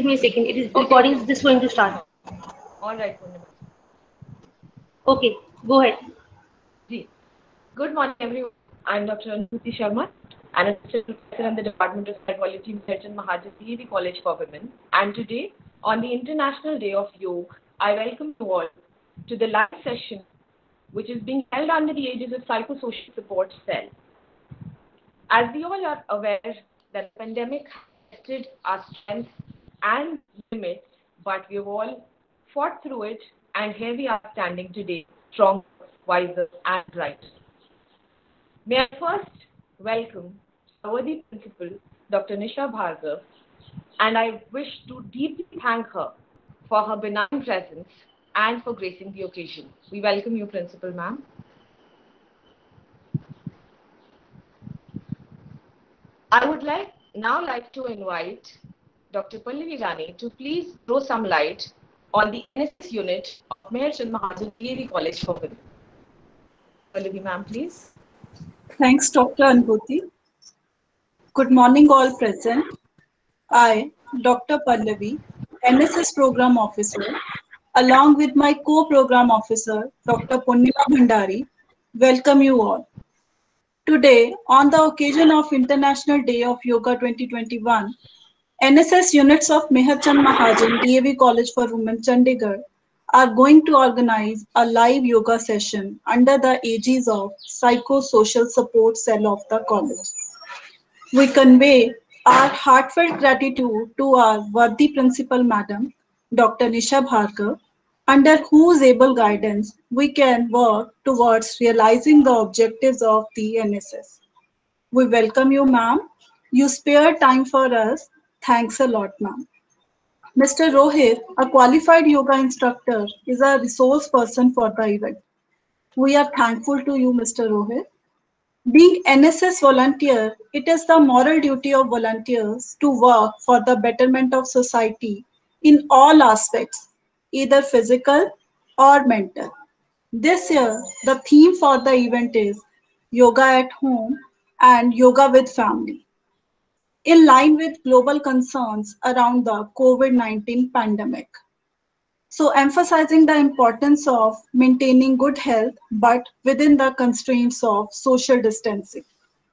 Give me a second. It is recording is just going to start. All right, Purnima. Okay, go ahead. Ji. Good morning, everyone. I'm Dr. Anubhuti Sharma, an assistant professor in the Department of Psychology, Meherchand Mahajan DAV College for Women. And today, on the International Day of Yoga, I welcome you all to the live session, which is being held under the aegis of Psychosocial Support Cell. As we all are aware that the pandemic has tested our strengths and limits, but we've all fought through it, and here we are standing today, stronger, wiser, and brighter. May I first welcome Sawadhi Principal, Dr. Nisha Bhargav, and I wish to deeply thank her for her benign presence and for gracing the occasion. We welcome you, Principal Ma'am. I would like to invite Dr. Pallavi Rani to please throw some light on the NSS unit of Mayor Chand Mahajan DAV College for Women. Pallavi ma'am, please. Thanks, Dr. Anbhuti. Good morning, all present. I, Dr. Pallavi, NSS Program Officer, along with my co-program officer, Dr. Purnima Bhandari, welcome you all. Today, on the occasion of International Day of Yoga 2021, NSS units of Meherchand Mahajan DAV College for Women, Chandigarh, are going to organize a live yoga session under the aegis of Psychosocial Support Cell of the college. We convey our heartfelt gratitude to our worthy principal madam, Dr. Nisha Bhargav, under whose able guidance we can work towards realizing the objectives of the NSS. We welcome you, ma'am. You spare time for us. Thanks a lot, ma'am. Mr. Rohit, a qualified yoga instructor, is a resource person for the event. We are thankful to you, Mr. Rohit. Being NSS volunteer, it is the moral duty of volunteers to work for the betterment of society in all aspects, either physical or mental. This year, the theme for the event is Yoga at Home and Yoga with Family, in line with global concerns around the COVID-19 pandemic. So, emphasizing the importance of maintaining good health but within the constraints of social distancing.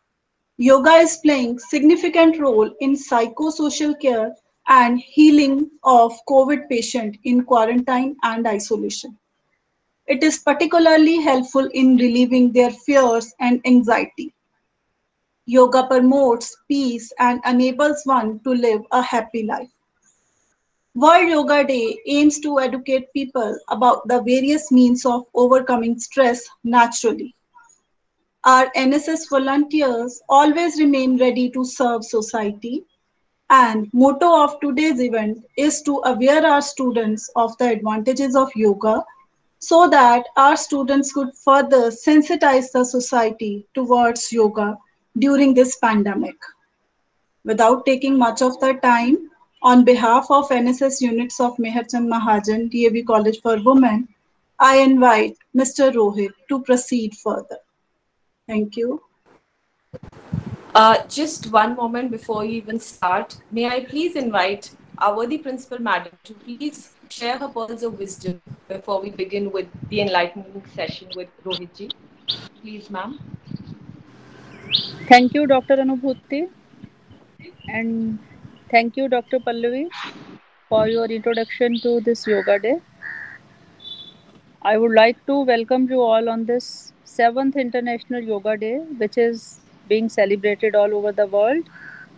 Yoga is playing significant role in psychosocial care and healing of COVID patient in quarantine and isolation. It is particularly helpful in relieving their fears and anxiety. Yoga promotes peace and enables one to live a happy life. World Yoga Day aims to educate people about the various means of overcoming stress naturally. Our NSS volunteers always remain ready to serve society, and motto of today's event is to aware our students of the advantages of yoga so that our students could further sensitize the society towards yoga during this pandemic. Without taking much of the time, on behalf of NSS units of Meherchand Mahajan DAV College for Women, I invite Mr. Rohit to proceed further. Thank you. Just one moment before you even start, may I please invite our worthy principal madam to please share her pearls of wisdom before we begin with the enlightening session with Rohitji. Please, ma'am. Thank you, Dr. Anubhuti, and thank you, Dr. Pallavi, for your introduction to this Yoga Day. I would like to welcome you all on this 7th International Yoga Day, which is being celebrated all over the world.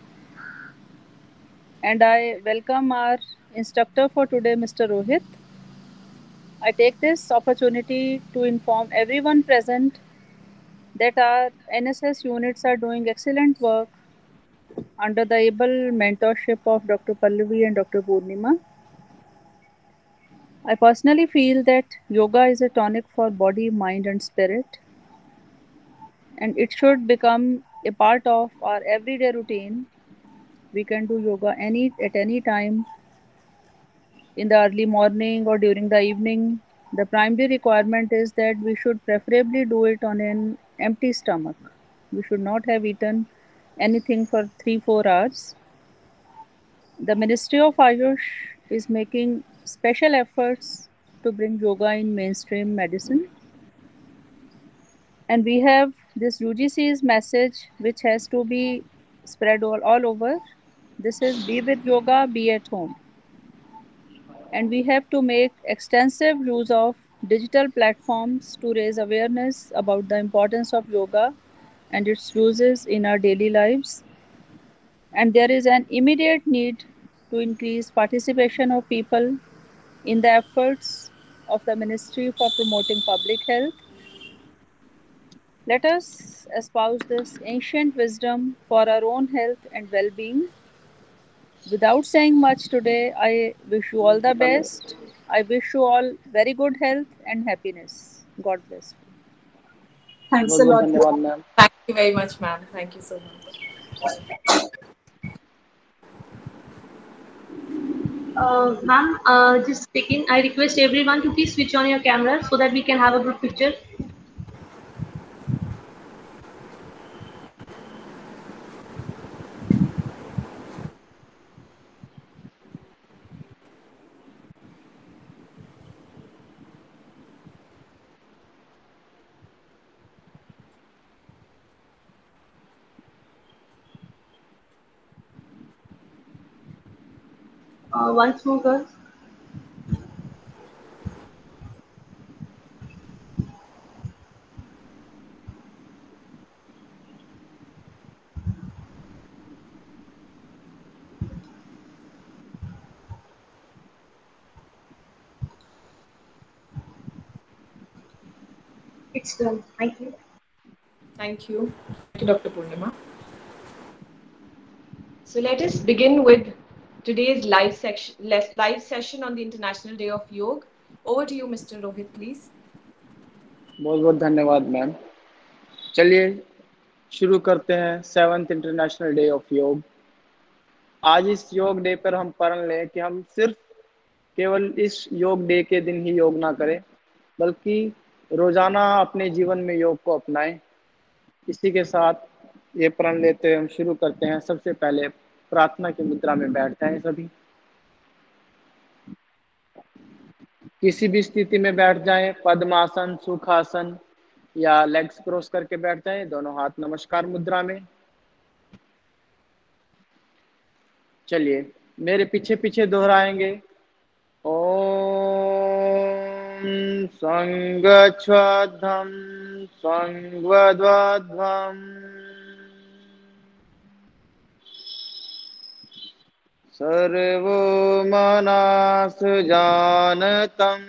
And I welcome our instructor for today, Mr. Rohit. I take this opportunity to inform everyone present that our NSS units are doing excellent work under the able mentorship of Dr. Pallavi and Dr. Purnima. I personally feel that yoga is a tonic for body, mind, and spirit, and it should become a part of our everyday routine. We can do yoga at any time in the early morning or during the evening. The primary requirement is that we should preferably do it on an empty stomach. We should not have eaten anything for 3 4 hours. The Ministry of Ayush is making special efforts to bring yoga in mainstream medicine. And we have this UGC's message which has to be spread all over. This is be with yoga, be at home. And we have to make extensive use of digital platforms to raise awareness about the importance of yoga and its uses in our daily lives. And there is an immediate need to increase participation of people in the efforts of the Ministry for promoting public health. Let us espouse this ancient wisdom for our own health and well being. Without saying much today, I wish you all the best. I wish you all very good health and happiness. God bless you. Thanks बहुत a बहुत lot. धन्यवाद ma'am. Thank you very much, ma'am. Thank you so much. Ma'am, just speaking, I request everyone to please switch on your camera so that we can have a good picture. Once more, girls. It's done. Thank you. Thank you. Thank you, Dr. Purnima. So let us begin with today's live session on the International Day of Yoga. Over to you, Mr. Rohit, please. बहुत बहुत धन्यवाद ma'am. चलिए शुरू करते हैं 7th international day of योग. आज इस योग डे पर हम प्रण लें कि हम सिर्फ केवल इस योग डे के दिन ही योग ना करें, बल्कि रोजाना अपने जीवन में योग को अपनाएं. इसी के साथ ये प्रण लेते हुए हम शुरू करते हैं. सबसे पहले प्रार्थना की मुद्रा में बैठ जाएं सभी. किसी भी स्थिति में बैठ जाएं, पद्मासन, सुखासन या लेग्स क्रॉस करके बैठ जाएं. दोनों हाथ नमस्कार मुद्रा में. चलिए मेरे पीछे पीछे दोहराएंगे. ओम संगच्छध्वं संवद्वध्वं सर्वो मनास जानतं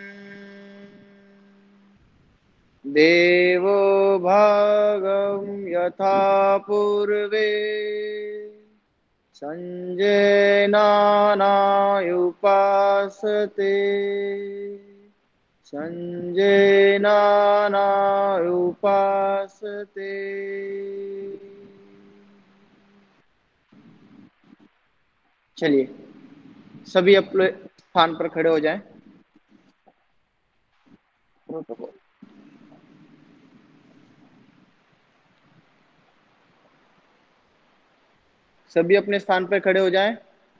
देवो भागं यथा पूर्वे संजयनानायुपासते संजयनानायुपासते. चलिए सभी अपने स्थान पर खड़े हो जाएं. सभी अपने स्थान पर खड़े हो जाएं.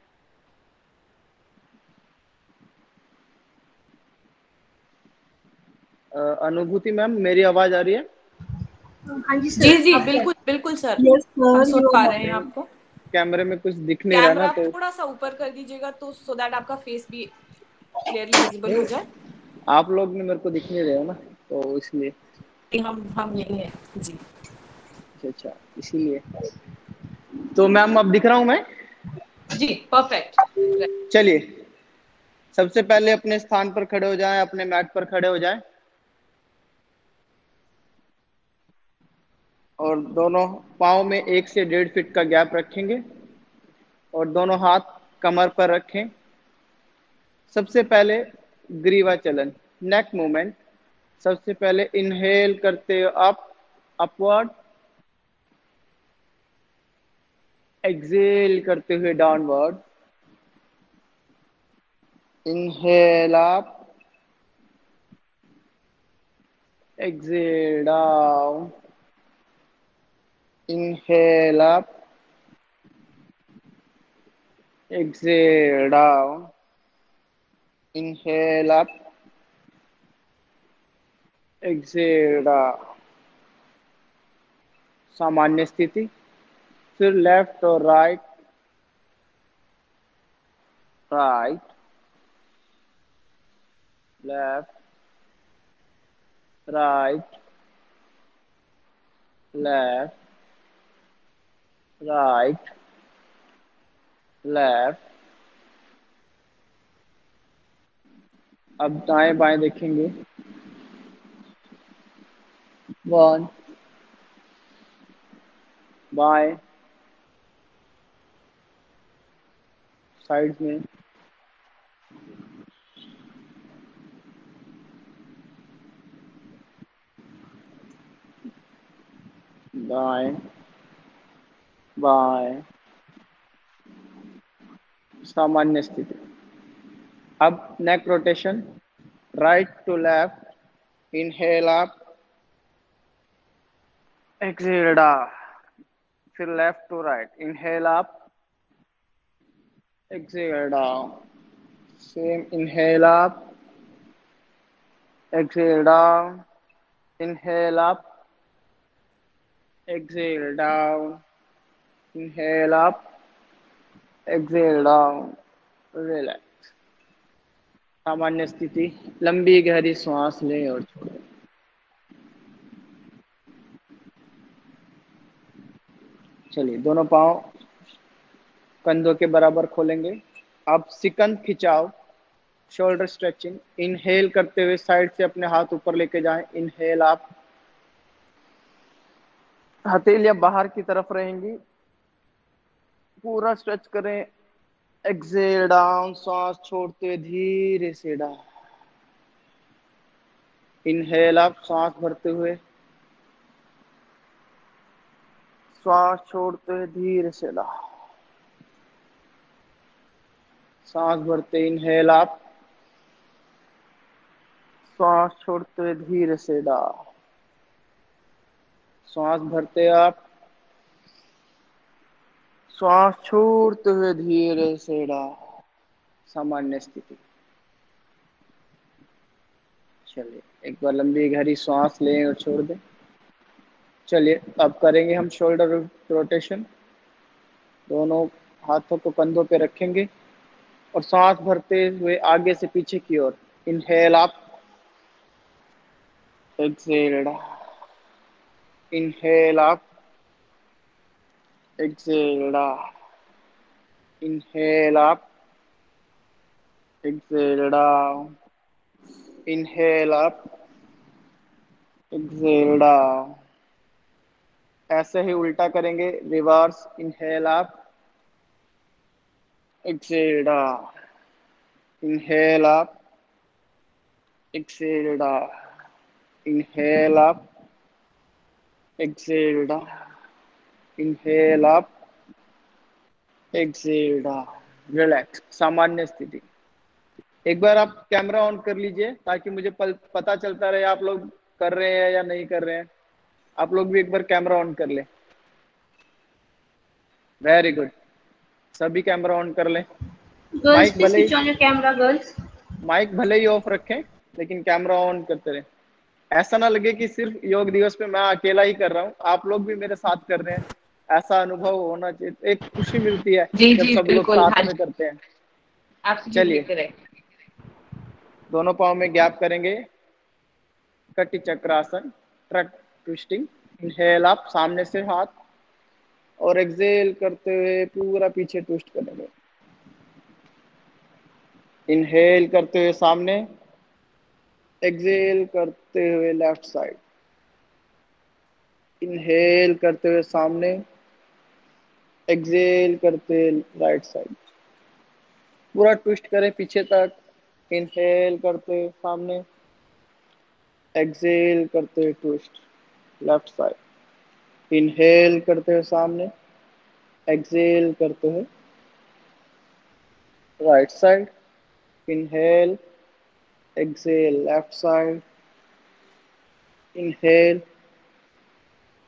अनुभूति मैम, मेरी आवाज आ रही है? हाँ जी सर. जी जी, आप बिल्कुल बिल्कुल सर. Yes, sir. हम सुन You पा are रहे हैं आपको. कैमरे में कुछ दिख नहीं रहा ना, कैमरा तो थोड़ा सा ऊपर कर दीजिएगा तो सो दैट आपका फेस भी क्लियरली विजिबल हो जाए. आप लोग ने मेरे को दिख नहीं रहे हो ना, तो इसलिए. हम यही हैं जी. अच्छा, इसीलिए. तो मैम अब दिख रहा हूं मैं? जी परफेक्ट. चलिए सबसे पहले अपने स्थान पर खड़े हो जाएं, अपने मैट पर खड़े हो जाएं और दोनों पाँव में 1 से 1.5 फीट का गैप रखेंगे और दोनों हाथ कमर पर रखें. सबसे पहले ग्रीवा चलन, नेक मूवमेंट. सबसे पहले इनहेल करते हुए अपवर्ड, एक्सेल करते हुए downward. Inhale up, exhale down. Inhale up, exhale down, inhale up, exhale down, सामान्य स्थिति। फिर लेफ्ट और right, right, left, right, left, right, left. अब दाएं बाएं देखेंगे। 1, बाएं, साइड में, दाएं, बाएं, सामान्य स्थिति। अब neck rotation, right to left, inhale up, exhale down, फिर left to right, inhale up, exhale down, same, inhale up, exhale down, inhale up, exhale down, inhale up, exhale down, relax। सामान्य स्थिति, लंबी गहरी सांस लें और छोड़ें। चलिए, दोनों पांव कंधों के बराबर खोलेंगे। अब सिकंद खिंचाव, शोल्डर स्ट्रेचिंग। इनहेल करते हुए साइड से अपने हाथ ऊपर लेके जाएं, इनहेल आप, हथेलियां बाहर की तरफ रहेंगी, पूरा स्ट्रेच करें। एक्सहेल डाउन, सांस छोड़ते हुए धीरे से डाउन, इनहेल अप, सांस भरते हुए, सांस छोड़ते हुए धीरे से डाउन, सांस भरते, इनहेल अप, सांस छोड़ते हुए धीरे से डाउन, सांस भरते आप, श्वास छोड़ते हुए धीरे से डाउन, सामान्य स्थिति। चलिए, एक बार लंबी गहरी सांस लें और छोड़ दें। चलिए, अब करेंगे हम शोल्डर रोटेशन। दोनों हाथों को कंधों पे रखेंगे और सांस भरते हुए आगे से पीछे की ओर, inhale up, exhale down, inhale up, exhale down, inhale up, exhale down, inhale up, exhale down. ऐसे ही उल्टा करेंगे, reverse, inhale up, exhale down, inhale up, exhale down, inhale up, exhale down, inhale up, exhale down, relax, सामान्य स्थिति। एक बार आप camera on कर लीजिए ताकि मुझे पता चलता रहे आप लोग कर रहे हैं या नहीं कर रहे हैं। आप लोग भी एक बार कैमरा ऑन कर लें। वेरी गुड, सभी कैमरा ऑन कर लें। Girls, please switch on your camera, girls. Mic भले ही ऑफ रखें लेकिन कैमरा ऑन करते रहें। ऐसा ना लगे कि सिर्फ योग दिवस पे मैं अकेला ही कर रहा हूँ, आप लोग भी मेरे साथ कर रहे हैं, ऐसा अनुभव होना चाहिए। एक खुशी मिलती है जी जब जी सब लोग बिल्कुल, साथ हाँ में जी, करते हैं। एब्सोल्युटली चलिए, करेक्ट। दोनों पाँव में गैप करेंगे, Kati Chakrasana, trunk twisting. Inhale up, सामने से हाथ, और एक्सहेल करते हुए पूरा पीछे ट्विस्ट करेंगे। इनहेल करते हुए सामने, एक्सहेल करते हुए लेफ्ट साइड, इनहेल करते हुए सामने, एक्सहेल करते हुए राइट साइड, पूरा ट्विस्ट करें पीछे तक। इनहेल करते हुए सामने, एक्सहेल करते हुए ट्विस्ट लेफ्ट साइड, इनहेल करते हुए सामने, एक्सहेल करते हुए right side, inhale, exhale left side, inhale,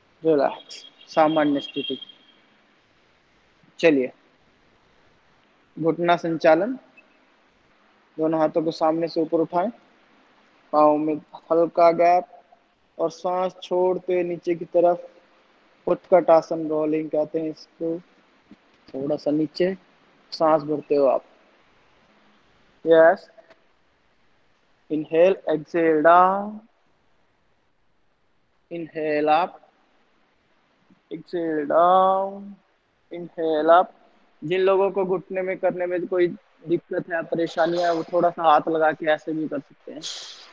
relax, सामान्य स्थिति। चलिए, घुटना संचालन, दोनों हाथों को सामने से ऊपर उठाएं, पाँव में हल्का गैप और सांस छोड़ते नीचे की तरफ। उत्कट आसन, रोलिंग कहते हैं इसको। थोड़ा सा नीचे सांस भरते हो आप। Yes, inhale, exhale down, inhale up, exhale down, inhale up. जिन लोगों को घुटने में करने में कोई दिक्कत है, परेशानी है, वो थोड़ा सा हाथ लगा के ऐसे भी कर सकते हैं।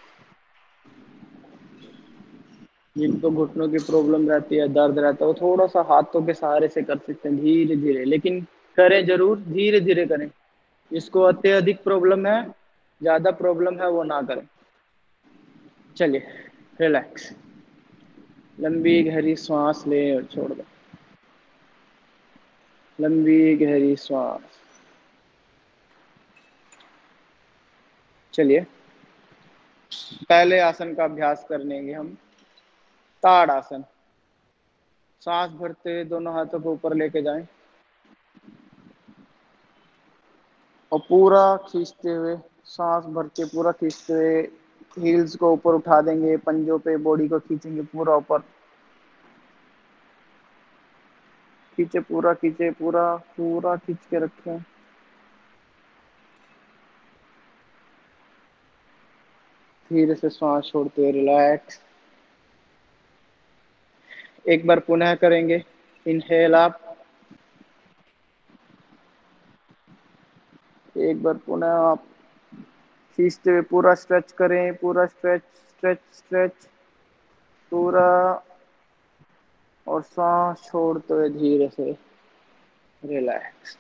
जिनको घुटनों की प्रॉब्लम रहती है, दर्द रहता है, वो थोड़ा सा हाथों के सहारे से कर सकते हैं, धीरे धीरे, लेकिन करें जरूर, धीरे धीरे करें। जिसको अत्यधिक प्रॉब्लम है, ज्यादा प्रॉब्लम है, वो ना करें। चलिए, रिलैक्स, लंबी गहरी सांस लें और छोड़ दें। लंबी गहरी सांस। चलिए, पहले आसन का अभ्यास करनेंगे हम, ताड़ आसन। सांस भरते हुए दोनों हाथों को ऊपर लेके जाएं और पूरा खींचते हुए, सांस भर के पूरा खींचते हुए हील्स को ऊपर उठा देंगे, पंजों पे बॉडी को खींचेंगे पूरा ऊपर। खींचे, पूरा खींचे, पूरा पूरा खींच के रखें। धीरे से सांस छोड़ते हुए रिलैक्स। एक बार पुनः करेंगे, इनहेल आप, एक बार पुनः आप खींचते हुए पूरा स्ट्रेच करें, पूरा स्ट्रेच स्ट्रेच स्ट्रेच पूरा, और सांस छोड़ते हुए धीरे से रिलैक्स।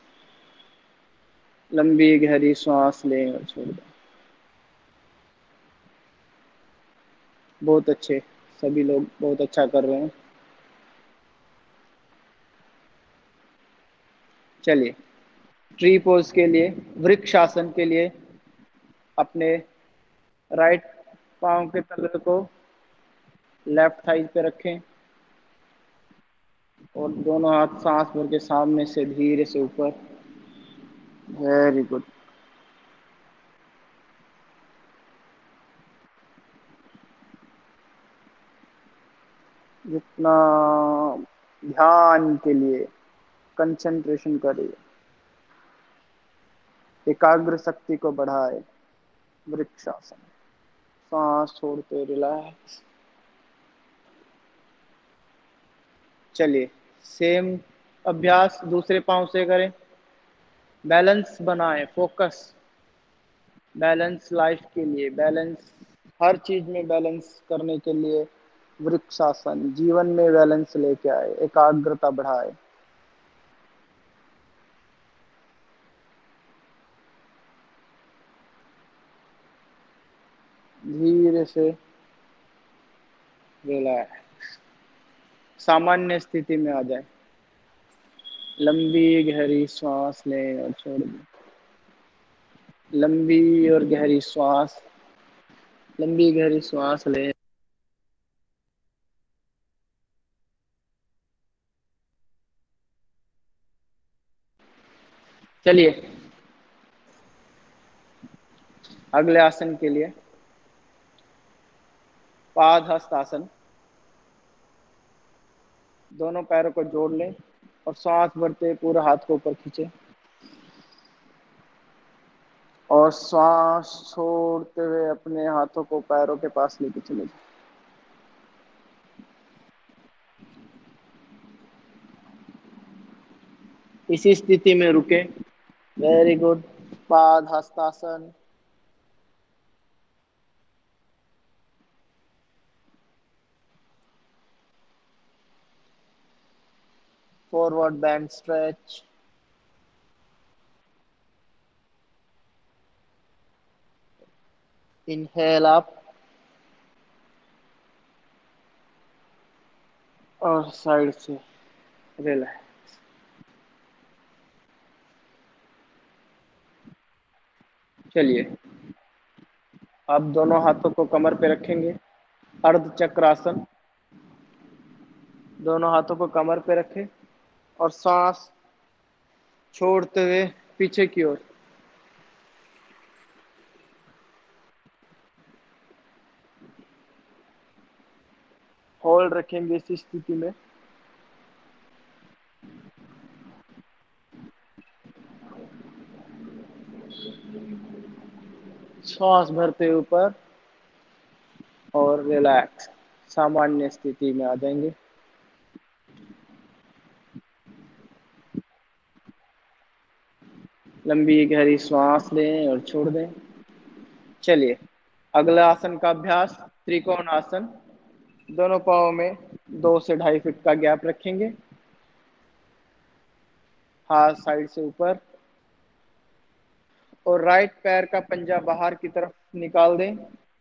लंबी गहरी सांस लें और छोड़ दें। बहुत अच्छे, सभी लोग बहुत अच्छा कर रहे हैं। चलिए, ट्री पोज के लिए, वृक्ष आसन के लिए अपने राइट पांव के तले को लेफ्ट थाई पे रखें और दोनों हाथ सांस भर के सामने से धीरे से ऊपर। Very good. जितना ध्यान के लिए कंसंट्रेशन करिए, एकाग्र शक्ति को बढ़ाए। वृक्षासन, सांस छोड़ते रिलैक्स। चलिए, सेम अभ्यास दूसरे पांव से करें। बैलेंस बनाएं, फोकस, बैलेंस लाइफ के लिए, बैलेंस हर चीज में बैलेंस करने के लिए वृक्षासन जीवन में बैलेंस लेके आए, एकाग्रता बढ़ाए। धीरे से रिलैक्स, सामान्य स्थिति में आ जाए। लंबी गहरी सांस लें और छोड़ दें। लंबी और गहरी श्वास, लंबी गहरी श्वास लें। चलिए, अगले आसन के लिए पादहस्त आसन। दोनों पैरों को जोड़ लें और सांस भरते पूरा हाथ को ऊपर खींचे और सांस छोड़ते हुए अपने हाथों को पैरों के पास लेके चले जाए। इसी स्थिति में रुके। Very good. पादहस्तासन। Forward bend stretch. Inhale up और साइड से रिलैक्स। चलिए, अब दोनों हाथों को कमर पे रखेंगे, अर्ध चक्रासन। दोनों हाथों को कमर पे रखें और सांस छोड़ते हुए पीछे की ओर। होल्ड रखेंगे इस स्थिति में। श्वास भरते ऊपर और रिलैक्स, सामान्य स्थिति में आ जाएंगे। लंबी गहरी श्वास लें और छोड़ दें। चलिए अगला आसन का अभ्यास, त्रिकोण आसन। दोनों पाँव में 2 से 2.5 फीट का गैप रखेंगे। हाथ साइड से ऊपर और राइट पैर का पंजा बाहर की तरफ निकाल दें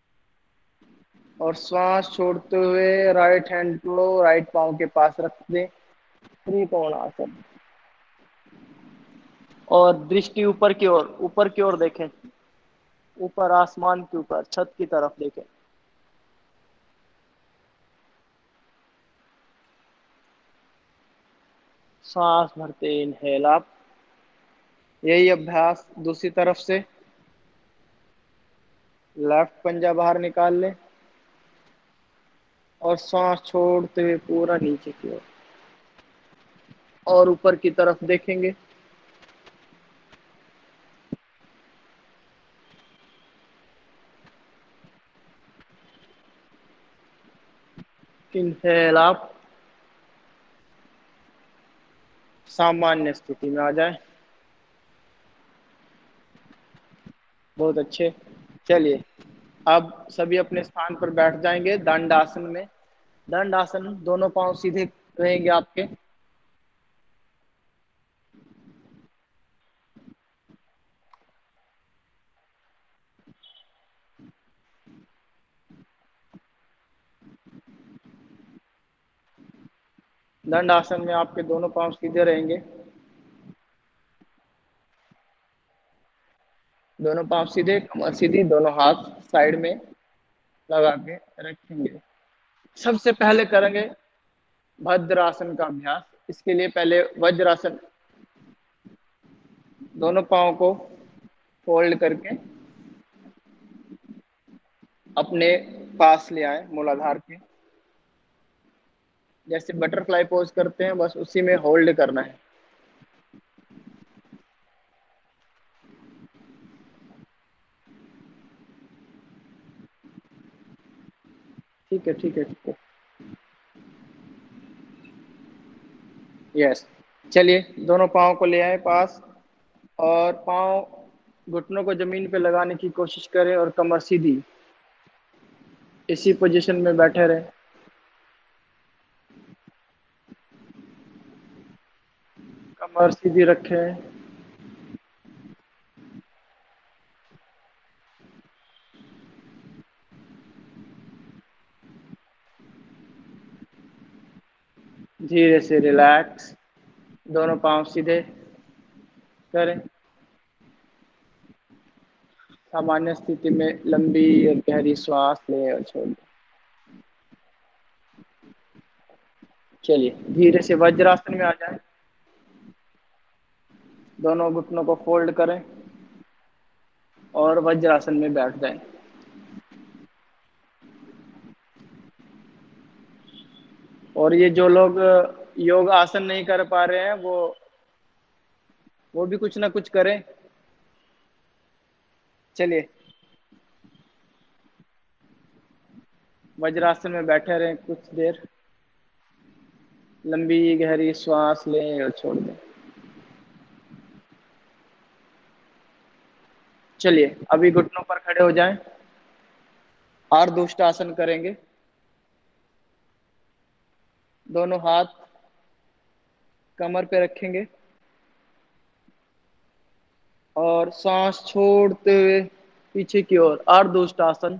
और श्वास छोड़ते हुए राइट हैंड को राइट पाँव के पास रख दें। त्रिकोण आसन। और दृष्टि ऊपर की ओर देखें, ऊपर आसमान के ऊपर छत की तरफ देखें। सांस भरते इनहेल आप। यही अभ्यास दूसरी तरफ से। लेफ्ट पंजा बाहर निकाल लें और सांस छोड़ते हुए पूरा नीचे की ओर और ऊपर की तरफ देखेंगे। इनहेल आप, सामान्य स्थिति में आ जाए। बहुत अच्छे। चलिए अब सभी अपने स्थान पर बैठ जाएंगे दंड आसन में। दंड आसन, दोनों पांव सीधे रहेंगे आपके। दंड आसन में आपके दोनों पांव सीधे रहेंगे। दोनों पांव सीधे, कमर सीधी, दोनों हाथ साइड में लगा के रखेंगे। सबसे पहले करेंगे भद्रासन का अभ्यास। इसके लिए पहले वज्रासन, दोनों पांव को फोल्ड करके अपने पास ले आए मूलाधार के। जैसे बटरफ्लाई पोज करते हैं, बस उसी में होल्ड करना है। ठीक है, ठीक है, ठीक है। यस। चलिए दोनों पाँव को ले आए पास और पाँव घुटनों को जमीन पे लगाने की कोशिश करें और कमर सीधी, इसी पोजीशन में बैठे रहें। कमर सीधी रखें। धीरे से रिलैक्स, दोनों पाँव सीधे करें। सामान्य स्थिति में लंबी और गहरी श्वास लें और छोड़ दें। चलिए धीरे से वज्रासन में आ जाएं। दोनों घुटनों को फोल्ड करें और वज्रासन में बैठ जाएं। और ये जो लोग योग आसन नहीं कर पा रहे हैं, वो भी कुछ ना कुछ करें। चलिए वज्रासन में बैठे रहें कुछ देर। लंबी गहरी श्वास लें और छोड़ दें। चलिए अभी घुटनों पर खड़े हो जाएं। आर्धउष्ट आसन करेंगे। दोनों हाथ कमर पे रखेंगे और सांस छोड़ते हुए पीछे की ओर आर्धउष्ट आसन।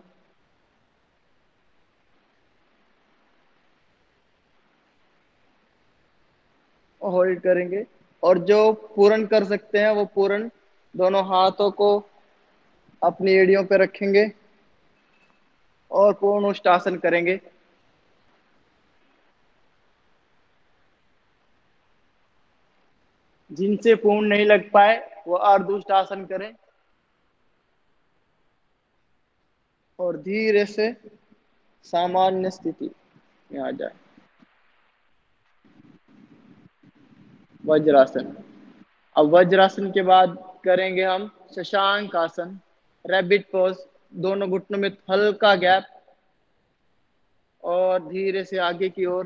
होल्ड करेंगे और जो पूर्ण कर सकते हैं वो पूर्ण। दोनों हाथों को अपनी एड़ियों पे रखेंगे और पूर्ण उष्ट आसन करेंगे। जिनसे पूर्ण नहीं लग पाए वो अर्धउष्टासन करें और धीरे से सामान्य स्थिति में आ जाए। वज्रासन। अब वज्रासन के बाद करेंगे हम शशांक आसन, रैबिट पोज। दोनों घुटनों में हल्का गैप और धीरे से आगे की ओर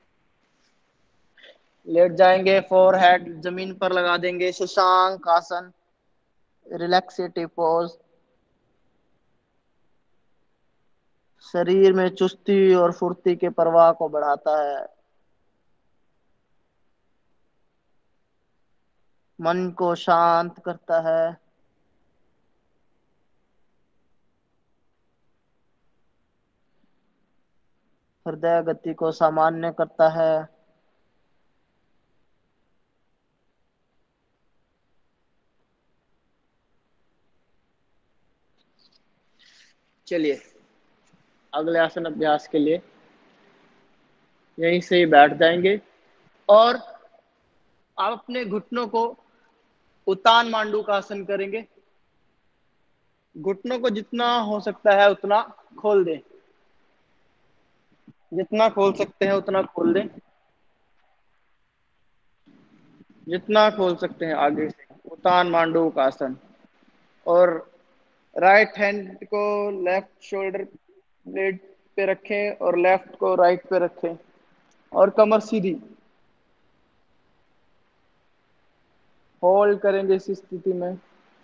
लेट जाएंगे। फोरहेड जमीन पर लगा देंगे। शशांक आसन, रिलैक्सेटिव पोज। शरीर में चुस्ती और फुर्ती के प्रवाह को बढ़ाता है, मन को शांत करता है, हृदय गति को सामान्य करता है। चलिए अगले आसन अभ्यास के लिए यहीं से ही बैठ जाएंगे और आप अपने घुटनों को उत्तान मांडू का आसन करेंगे। घुटनों को जितना हो सकता है उतना खोल दें, जितना खोल सकते हैं उतना खोल दें, जितना खोल सकते हैं आगे से। उत्तान मांडू का आसन। और राइट हैंड को लेफ्ट शोल्डर ब्लेड पे रखें और लेफ्ट को राइट पे रखें और कमर सीधी। होल्ड करेंगे इस स्थिति में।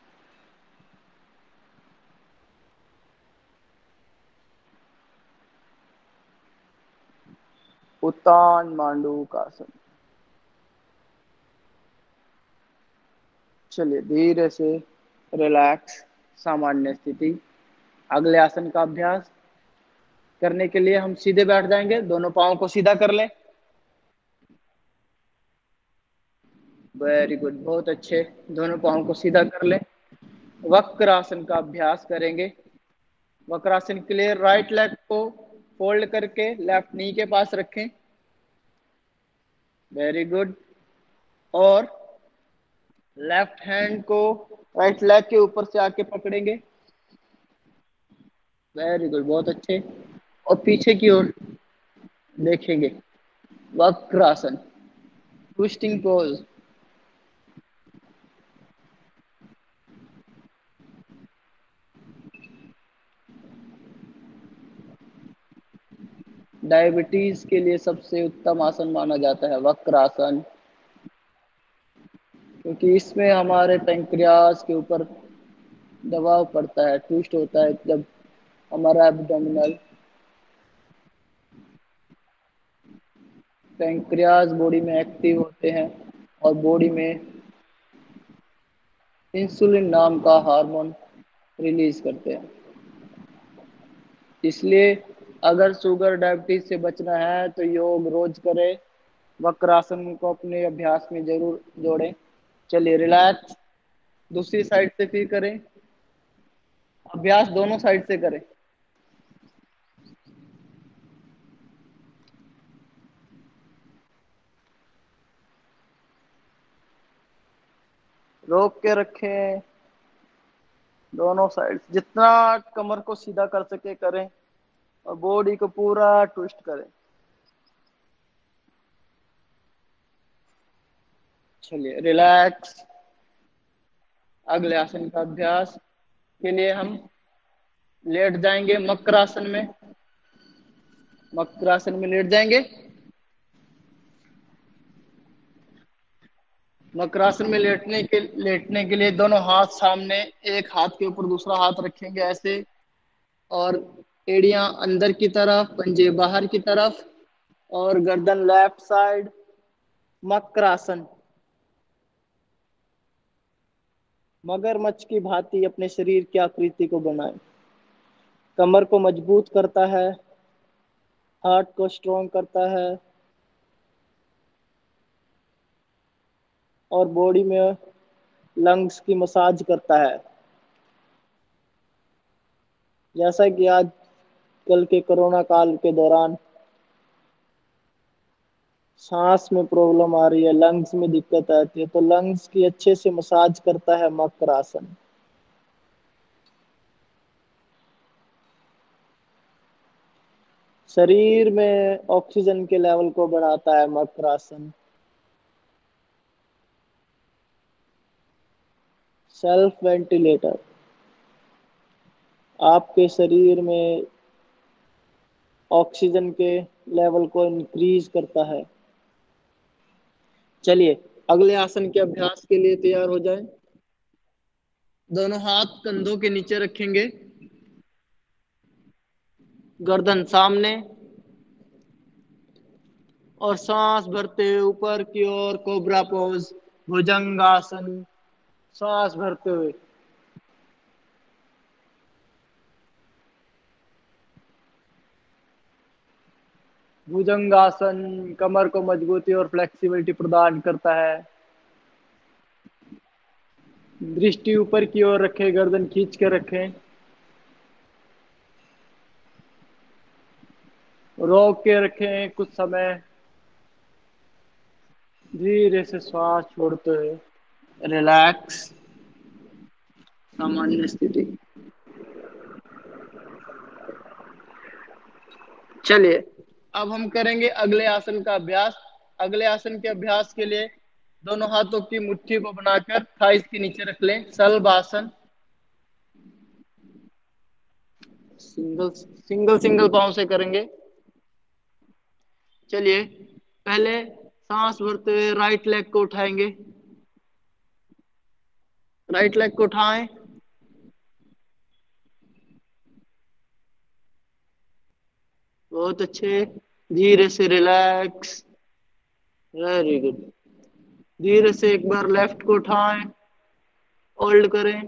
उत्तान मांडू का आसन। चलिए धीरे से रिलैक्स, सामान्य स्थिति। अगले आसन का अभ्यास करने के लिए हम सीधे बैठ जाएंगे। दोनों पांव को सीधा कर लें। वेरी गुड, बहुत अच्छे। दोनों पांव को सीधा कर लें। वक्रासन का अभ्यास करेंगे। वक्रासन के लिए राइट लेग को फोल्ड करके लेफ्ट नी के पास रखें। Very good. और लेफ्ट हैंड को राइट लेग के ऊपर से आके पकड़ेंगे। वेरी गुड, बहुत अच्छे। और पीछे की ओर देखेंगे। Vakrasana, twisting pose. डायबिटीज के लिए सबसे उत्तम आसन माना जाता है वक्रासन, क्योंकि इसमें हमारे पैंक्रियाज के ऊपर दबाव पड़ता है, ट्विस्ट होता है जब हमारा एब्डोमिनल पैंक्रियाज बॉडी में एक्टिव होते हैं और बॉडी में इंसुलिन नाम का हार्मोन रिलीज करते हैं। इसलिए अगर शुगर डायबिटीज से बचना है तो योग रोज करें। वक्रासन को अपने अभ्यास में जरूर जोड़ें। चलिए रिलैक्स, दूसरी साइड से फिर करें। अभ्यास दोनों साइड से करें। रोक के रखें दोनों साइड। जितना कमर को सीधा कर सके करें और बॉडी को पूरा ट्विस्ट करें। चलिए रिलैक्स। अगले आसन का अभ्यास के लिए हम लेट जाएंगे मकरासन में। मकरासन में लेट जाएंगे। मकरासन में लेटने के लिए दोनों हाथ सामने, एक हाथ के ऊपर दूसरा हाथ रखेंगे ऐसे, और एड़ियां अंदर की तरफ, पंजे बाहर की तरफ, और गर्दन लेफ्ट साइड। मकरासन। मगरमच्छ की भांति अपने शरीर की आकृति को बनाएं। कमर को मजबूत करता है, हार्ट को स्ट्रॉन्ग करता है और बॉडी में लंग्स की मसाज करता है। जैसा कि आज कल के कोरोना काल के दौरान सांस में प्रॉब्लम आ रही है, लंग्स में दिक्कत आती है, तो लंग्स की अच्छे से मसाज करता है मकर आसन। शरीर में ऑक्सीजन के लेवल को बढ़ाता है मकर आसन। सेल्फ वेंटिलेटर आपके शरीर में ऑक्सीजन के लेवल को इंक्रीज करता है। चलिए अगले आसन के अभ्यास के लिए तैयार हो जाएं। दोनों हाथ कंधों के नीचे रखेंगे, गर्दन सामने, और सांस भरते हुए ऊपर की ओर कोबरा पोज, भुजंगासन। सांस भरते हुए भुजंगासन कमर को मजबूती और फ्लेक्सिबिलिटी प्रदान करता है। दृष्टि ऊपर की ओर रखें, गर्दन खींच कर रखें, रोक के रखें कुछ समय। धीरे से श्वास छोड़ते हुए रिलैक्स, सामान्य स्थिति। चलिए अब हम करेंगे अगले आसन का अभ्यास। अगले आसन के अभ्यास के लिए दोनों हाथों की मुट्ठी को बनाकर थाइस के नीचे रख लें, सल्ब आसन। सिंगल सिंगल सिंगल पाँव से करेंगे। चलिए पहले सांस भरते हुए राइट लेग को उठाएंगे, राइट लेग को उठाएं, बहुत अच्छे। धीरे से रिलैक्स, वेरी गुड। धीरे से एक बार लेफ्ट को उठाएं, होल्ड करें,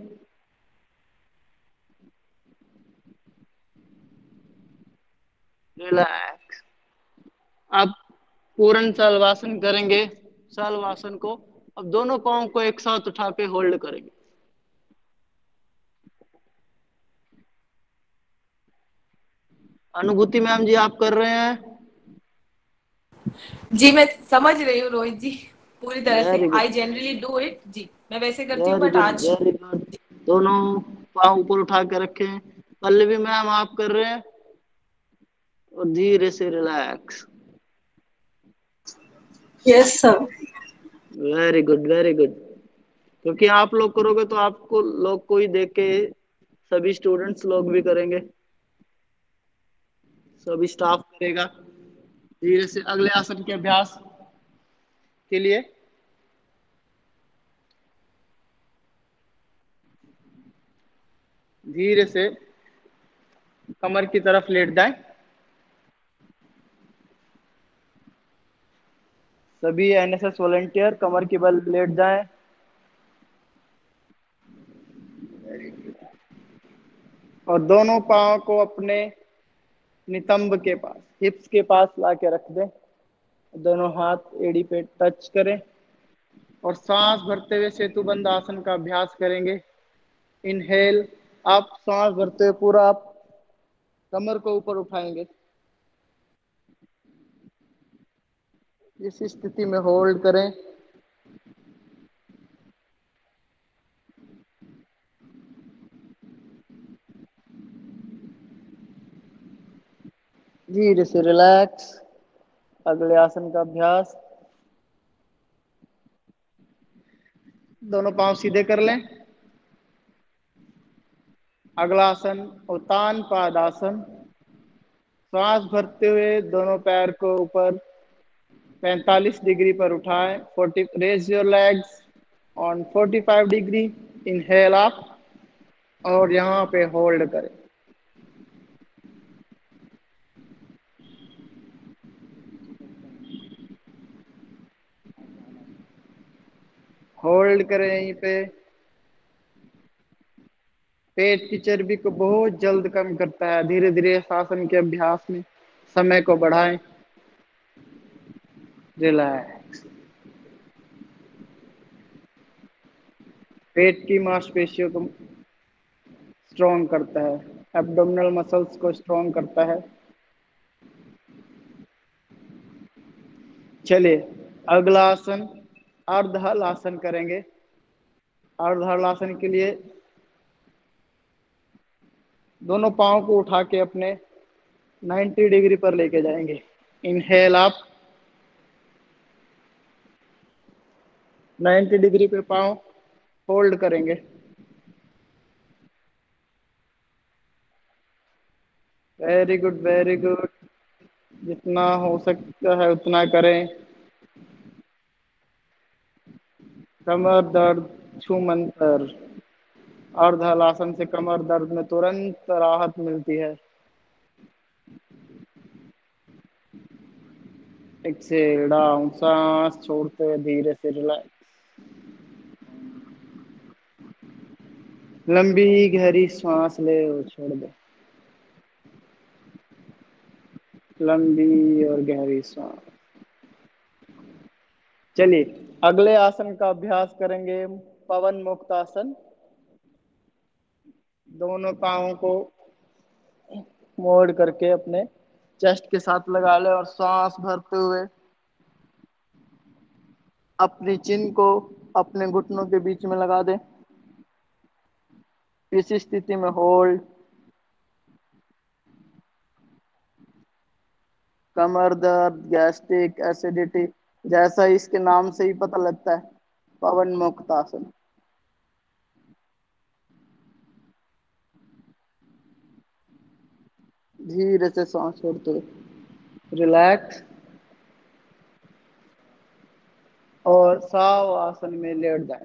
रिलैक्स। अब पूर्ण सलवासन करेंगे। सलवासन को अब दोनों पांव को एक साथ उठा के होल्ड करेंगे। अनुभूति मैम जी आप कर रहे हैं? जी मैं समझ रही हूँ रोहित जी, पूरी तरह से। Very good, I generally do it जी, मैं वैसे करती हूँ, वेरी बट गुड, आज वेरी गुड। दोनों पांव ऊपर उठा के रखें। पल्लवी मैम आप कर रहे हैं? और धीरे से relax. Yes, sir. Very good, very good. क्योंकि आप लोग करोगे तो आपको लोग को ही देख के सभी स्टूडेंट्स लोग भी करेंगे, सभी स्टाफ करेगा। धीरे से अगले आसन के अभ्यास के लिए धीरे से कमर की तरफ लेट जाएं। सभी एनएसएस वॉलंटियर कमर की बल लेट जाएं। और दोनों पांव को अपने नितंब के पास, हिप्स के पास लाके रख दें। दोनों हाथ एड़ी पे टच करें और सांस भरते हुए सेतुबंद आसन का अभ्यास करेंगे। इनहेल, आप सांस भरते हुए पूरा आप कमर को ऊपर उठाएंगे। इस स्थिति में होल्ड करें। धीरे से रिलैक्स। अगले आसन का अभ्यास, दोनों पांव सीधे कर लें। अगला आसन उत्तान पादासन। सांस भरते हुए दोनों पैर को ऊपर 45 डिग्री पर उठाएं। 40, raise your legs on 45 degree. Inhale up और यहाँ पे होल्ड करें। होल्ड करें यहीं पे। पेट की चर्बी को बहुत जल्द कम करता है। धीरे धीरे आसन के अभ्यास में समय को बढ़ाएं। रिलैक्स। पेट की मांसपेशियों को स्ट्रॉन्ग करता है, एब्डोमिनल मसल्स को स्ट्रॉन्ग करता है। चलिए अगला आसन अर्ध हल आसन करेंगे। अर्ध हल आसन के लिए दोनों पाँव को उठा के अपने 90 डिग्री पर लेके जाएंगे। इनहेल आप 90 डिग्री पे पाँव होल्ड करेंगे। Very good very good. जितना हो सकता है उतना करें। कमर दर्द छूमंतर। अर्ध हल आसन से कमर दर्द में तुरंत राहत मिलती है। एक्सेल डाउन, सांस छोड़ते हुए धीरे से रिलैक्स। लंबी गहरी सांस ले और छोड़ दे। लंबी और गहरी सांस। चलिए अगले आसन का अभ्यास करेंगे, पवन मुक्त आसन। दोनों पाँवों को मोड़ करके अपने चेस्ट के साथ लगा ले और सांस भरते हुए अपनी चिन को अपने घुटनों के बीच में लगा दे। इस स्थिति में होल्ड। कमर दर्द, गैस्ट्रिक, एसिडिटी, जैसा इसके नाम से ही पता लगता है, पवन मुक्त आसन। धीरे से सांस छोड़ते हुए रिलैक्स और साव आसन में लेट जाए।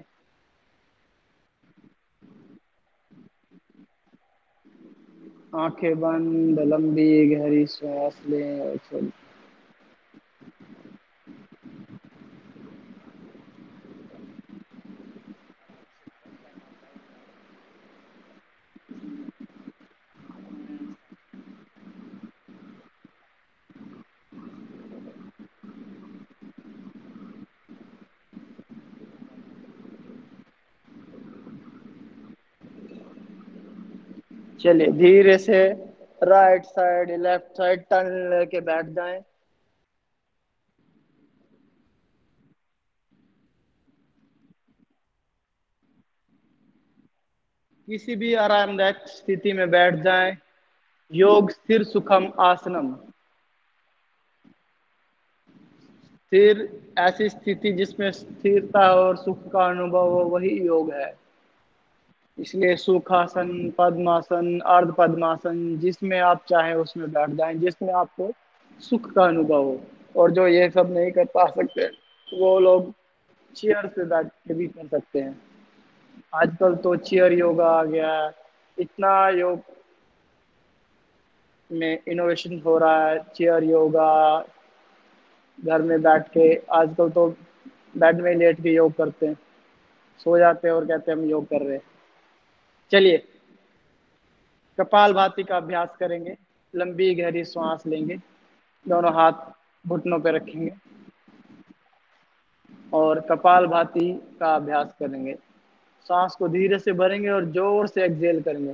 आंखें बंद, लंबी गहरी सांस लें और छोड़ें। चलिए धीरे से right side left side turn लेके बैठ जाएं। किसी भी आरामदायक स्थिति में बैठ जाएं। योग स्थिर सुखम आसनम। स्थिर ऐसी स्थिति जिसमें स्थिरता और सुख का अनुभव हो, वही योग है। इसलिए सुखासन, पद्मासन, अर्ध पद्मासन, जिसमें आप चाहें उसमें बैठ जाएं, जिसमें आपको सुख का अनुभव हो। और जो ये सब नहीं कर पा सकते वो लोग चेयर पे बैठ के भी कर सकते हैं। आजकल तो चेयर योगा आ गया है। इतना योग में इनोवेशन हो रहा है। चेयर योगा, घर में बैठ के, आजकल तो बेड में लेट के योग करते हैं, सो जाते हैं और कहते हैं हम योग कर रहे हैं। चलिए कपाल भाती का अभ्यास करेंगे। लंबी गहरी सांस लेंगे, दोनों हाथ घुटनों पे रखेंगे और कपाल भाती का अभ्यास करेंगे। सांस को धीरे से भरेंगे और जोर से एक्सहेल करेंगे।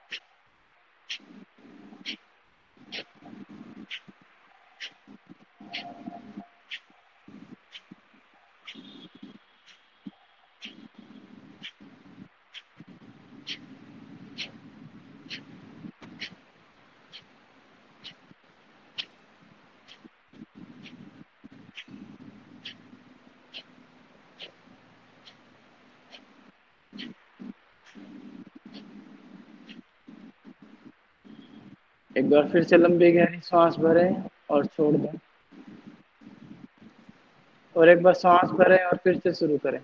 एक बार फिर से लंबी गहरी सांस भरें और छोड़ दें, और एक बार सांस भरें और फिर से शुरू करें।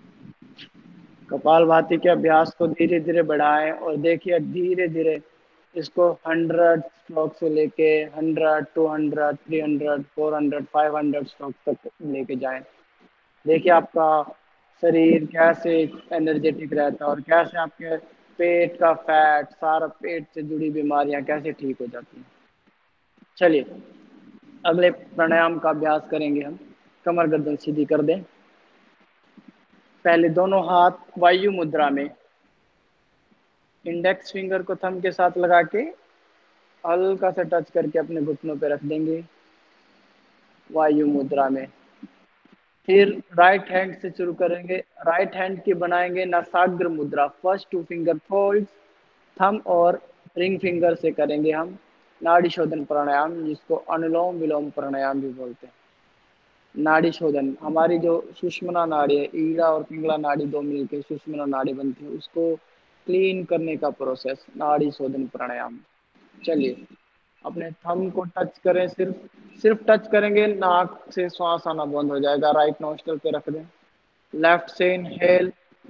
कपाल भाती के अभ्यास को धीरे धीरे बढ़ाएं और देखिए धीरे धीरे इसको 100 स्ट्रोक से लेके 100, 200, 300, 400, 500 स्ट्रोक तक लेके जाएं। देखिए आपका शरीर कैसे एनर्जेटिक रहता है और कैसे आपके पेट का फैट, सारा पेट से जुड़ी बीमारियां कैसे ठीक हो जाती हैं। चलिए अगले प्राणायाम का अभ्यास करेंगे हम। कमर गर्दन सीधी कर दें। पहले दोनों हाथ वायु मुद्रा में, इंडेक्स फिंगर को थंब के साथ लगा के हल्का सा टच करके अपने घुटनों पे रख देंगे वायु मुद्रा में। फिर राइट हैंड से शुरू करेंगे। राइट हैंड की बनाएंगे नासाग्र मुद्रा। First two finger fold, thumb और रिंग फिंगर से करेंगे हम नाड़ी शोधन प्राणायाम, जिसको अनुलोम विलोम प्राणायाम भी बोलते हैं। नाड़ी शोधन, हमारी जो सुषुम्ना नाड़ी है, ईड़ा और पिंगला नाड़ी दो मिलकर सुषुम्ना नाड़ी बनती है, उसको क्लीन करने का प्रोसेस नाड़ी शोधन प्राणायाम। चलिए अपने थंब को टच करें, सिर्फ सिर्फ टच करेंगे, नाक से श्वास आना बंद हो जाएगा। राइट नोस्ट्रल पे रख दें। लेफ्ट से इनहेल,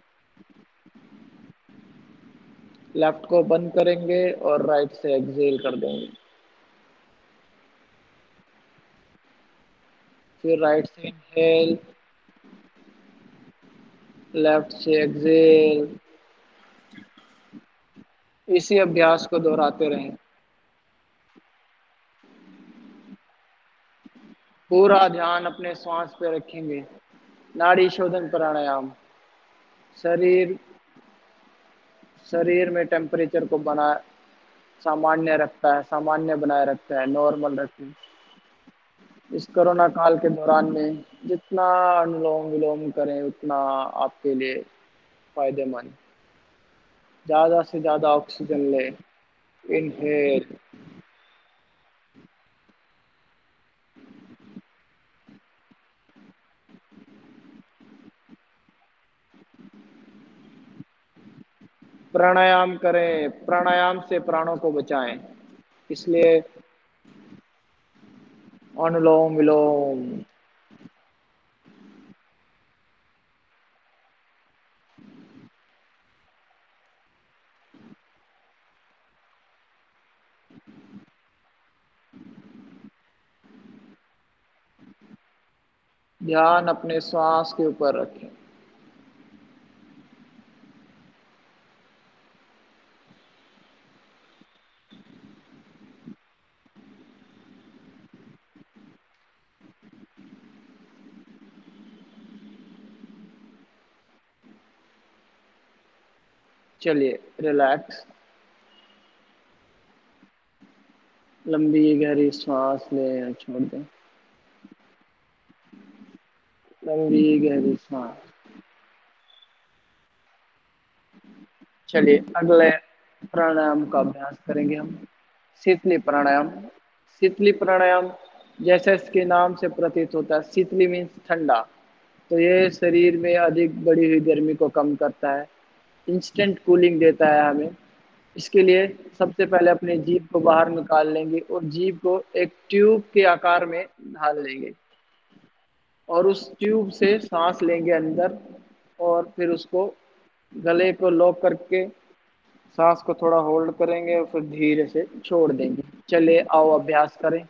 लेफ्ट को बंद करेंगे और राइट से एक्सहेल कर देंगे। फिर राइट से इनहेल, लेफ्ट से एक्सहेल। इसी अभ्यास को दोहराते रहें। पूरा ध्यान अपने श्वास पे रखेंगे। नाड़ी शोधन प्राणायाम शरीर शरीर में टेम्परेचर को बना सामान्य रखता है, सामान्य बनाए रखता है, नॉर्मल रखता है। इस कोरोना काल के दौरान में जितना अनुलोम विलोम करें उतना आपके लिए फायदेमंद। ज़्यादा से ज़्यादा ऑक्सीजन लें। इनहेल, प्राणायाम करें। प्राणायाम से प्राणों को बचाएं, इसलिए अनुलोम विलोम। ध्यान अपने श्वास के ऊपर रखें। चलिए रिलैक्स, लंबी गहरी सांस लें और छोड़ दें। लंबी गहरी सांस। चलिए अगले प्राणायाम का अभ्यास करेंगे हम। शीतली प्राणायाम। शीतली प्राणायाम जैसे इसके नाम से प्रतीत होता है, शीतली मीन्स ठंडा, तो ये शरीर में अधिक बढ़ी हुई गर्मी को कम करता है, इंस्टेंट कूलिंग देता है हमें। इसके लिए सबसे पहले अपने जीभ को बाहर निकाल लेंगे और जीभ को एक ट्यूब के आकार में ढाल लेंगे और उस ट्यूब से सांस लेंगे अंदर और फिर उसको गले को लॉक करके सांस को थोड़ा होल्ड करेंगे और फिर धीरे से छोड़ देंगे। चलिए आओ अभ्यास करें।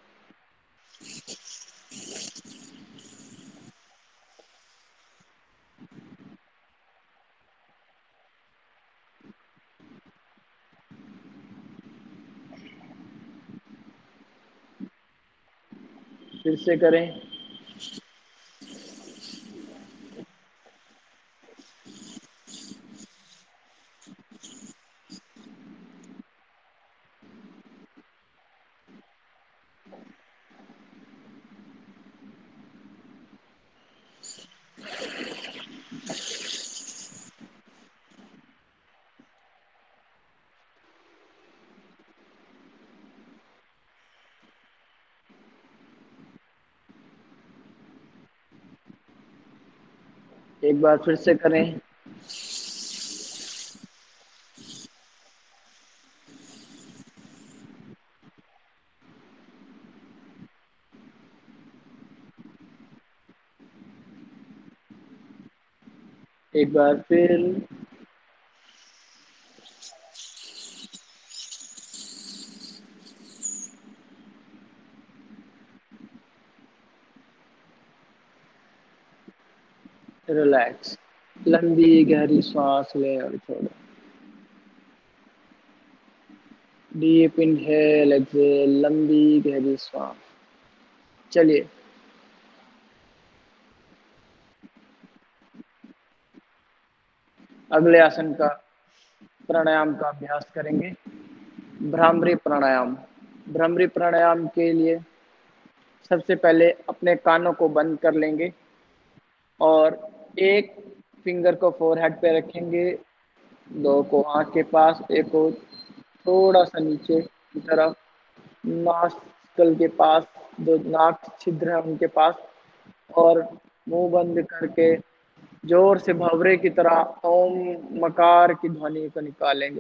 फिर से करें। एक बार फिर से करें। एक बार फिर। रिलैक्स। लंबी गहरी सांस लें और छोड़ें। डीप इनहेल एक्सेल, लंबी गहरी सांस। चलिए अगले आसन का प्राणायाम का अभ्यास करेंगे। भ्रामरी प्राणायाम। भ्रामरी प्राणायाम के लिए सबसे पहले अपने कानों को बंद कर लेंगे और एक फिंगर को फोरहेड पे रखेंगे, दो को आँख के पास, एक को थोड़ा सा नीचे की तरफ नास्कल के पास, जो नाक छिद्र है उनके पास, और मुंह बंद करके जोर से भंवरे की तरह ओम मकार की ध्वनि को निकालेंगे।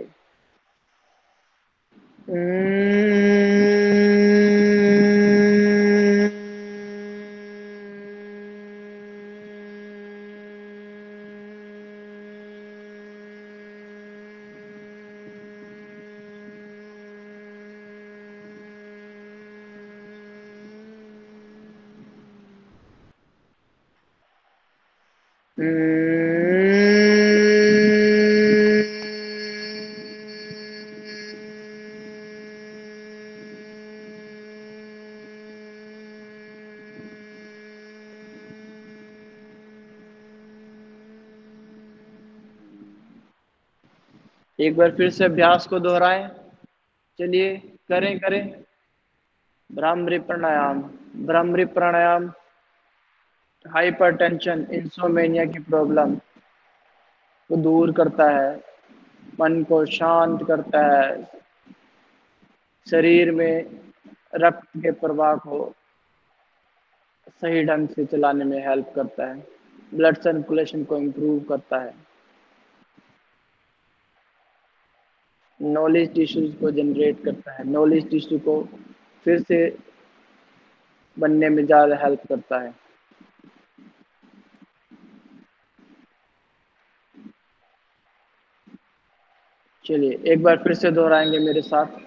एक बार फिर से अभ्यास को दोहराएं। चलिए करें करें। भ्रामरी प्राणायाम। भ्रामरी प्राणायाम हाइपरटेंशन, इंसोमेनिया की प्रॉब्लम को दूर करता है, मन को शांत करता है, शरीर में रक्त के प्रवाह को सही ढंग से चलाने में हेल्प करता है, ब्लड सर्कुलेशन को इम्प्रूव करता है, नॉलेज टिश्यूज को जनरेट करता है, नॉलेज टिश्यू को फिर से बनने में ज़्यादा हेल्प करता है। चलिए एक बार फिर से दोहराएंगे मेरे साथ।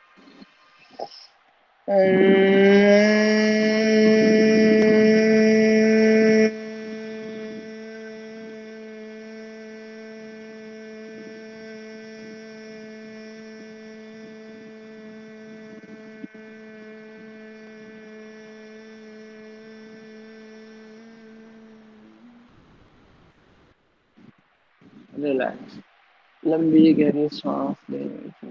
रिलैक्स। लंबी गहरी सांस लें।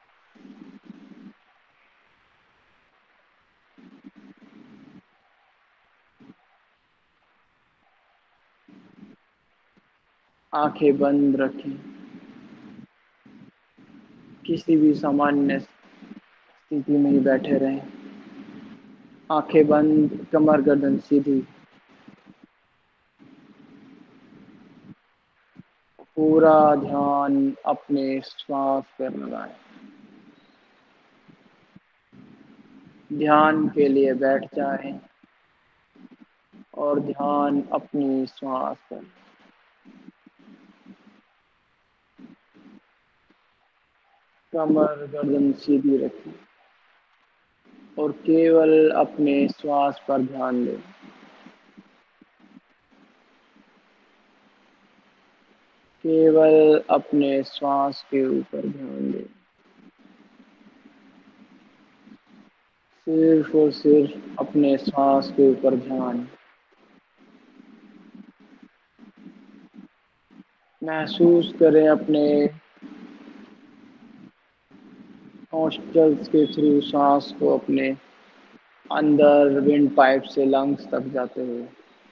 आंखें बंद रखें। किसी भी सामान्य स्थिति में ही बैठे रहें। आंखें बंद, कमर गर्दन सीधी। पूरा ध्यान अपने श्वास पर लगाएं। ध्यान के लिए बैठ जाएं और ध्यान अपनी श्वास पर। कमर गर्दन सीधी रखें और केवल अपने श्वास पर ध्यान दें। केवल अपने श्वास के ऊपर ध्यान दें। सिर्फ और सिर्फ अपने श्वास के ऊपर ध्यान। महसूस करें अपने नॉस्ट्रल्स के थ्रू सांस को अपने अंदर विंड पाइप से लंग्स तक जाते हुए।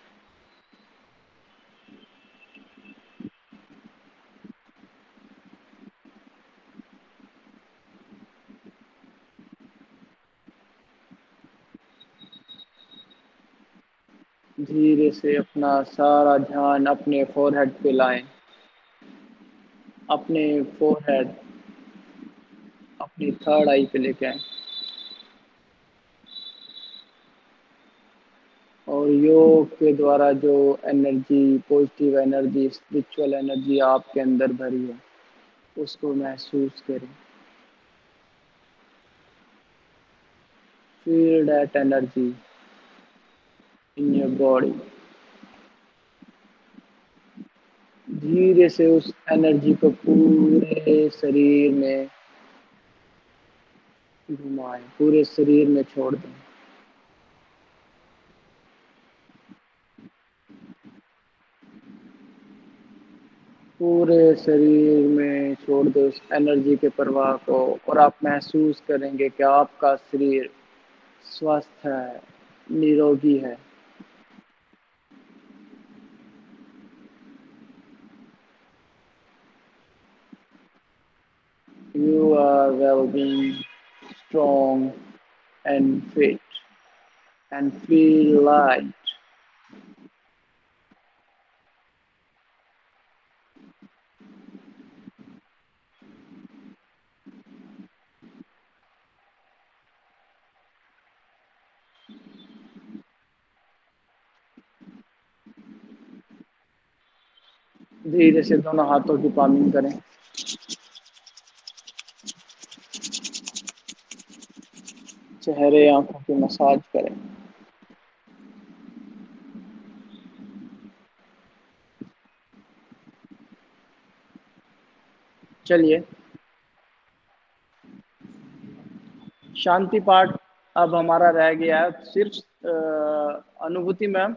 धीरे से अपना सारा ध्यान अपने फोरहेड पे लाएं। अपने फोरहेड अपनी थर्ड आई पे लेके आए और योग के द्वारा जो energy, positive energy, spiritual energy आपके अंदर भरी है उसको महसूस करें। Feel that energy in your body. धीरे से उस एनर्जी को पूरे शरीर में घुमाएं, पूरे शरीर में छोड़ दें। पूरे शरीर में छोड़ दो उस एनर्जी के प्रवाह को, और आप महसूस करेंगे कि आपका शरीर स्वस्थ है, निरोगी है। You are well-being, strong and fit and feel light. धीरे से दोनों हाथों की पामिंग करें। चेहरे, आंखों की मसाज करें। चलिए, शांति पाठ अब हमारा रह गया है, सिर्फ अनुभूति मैम।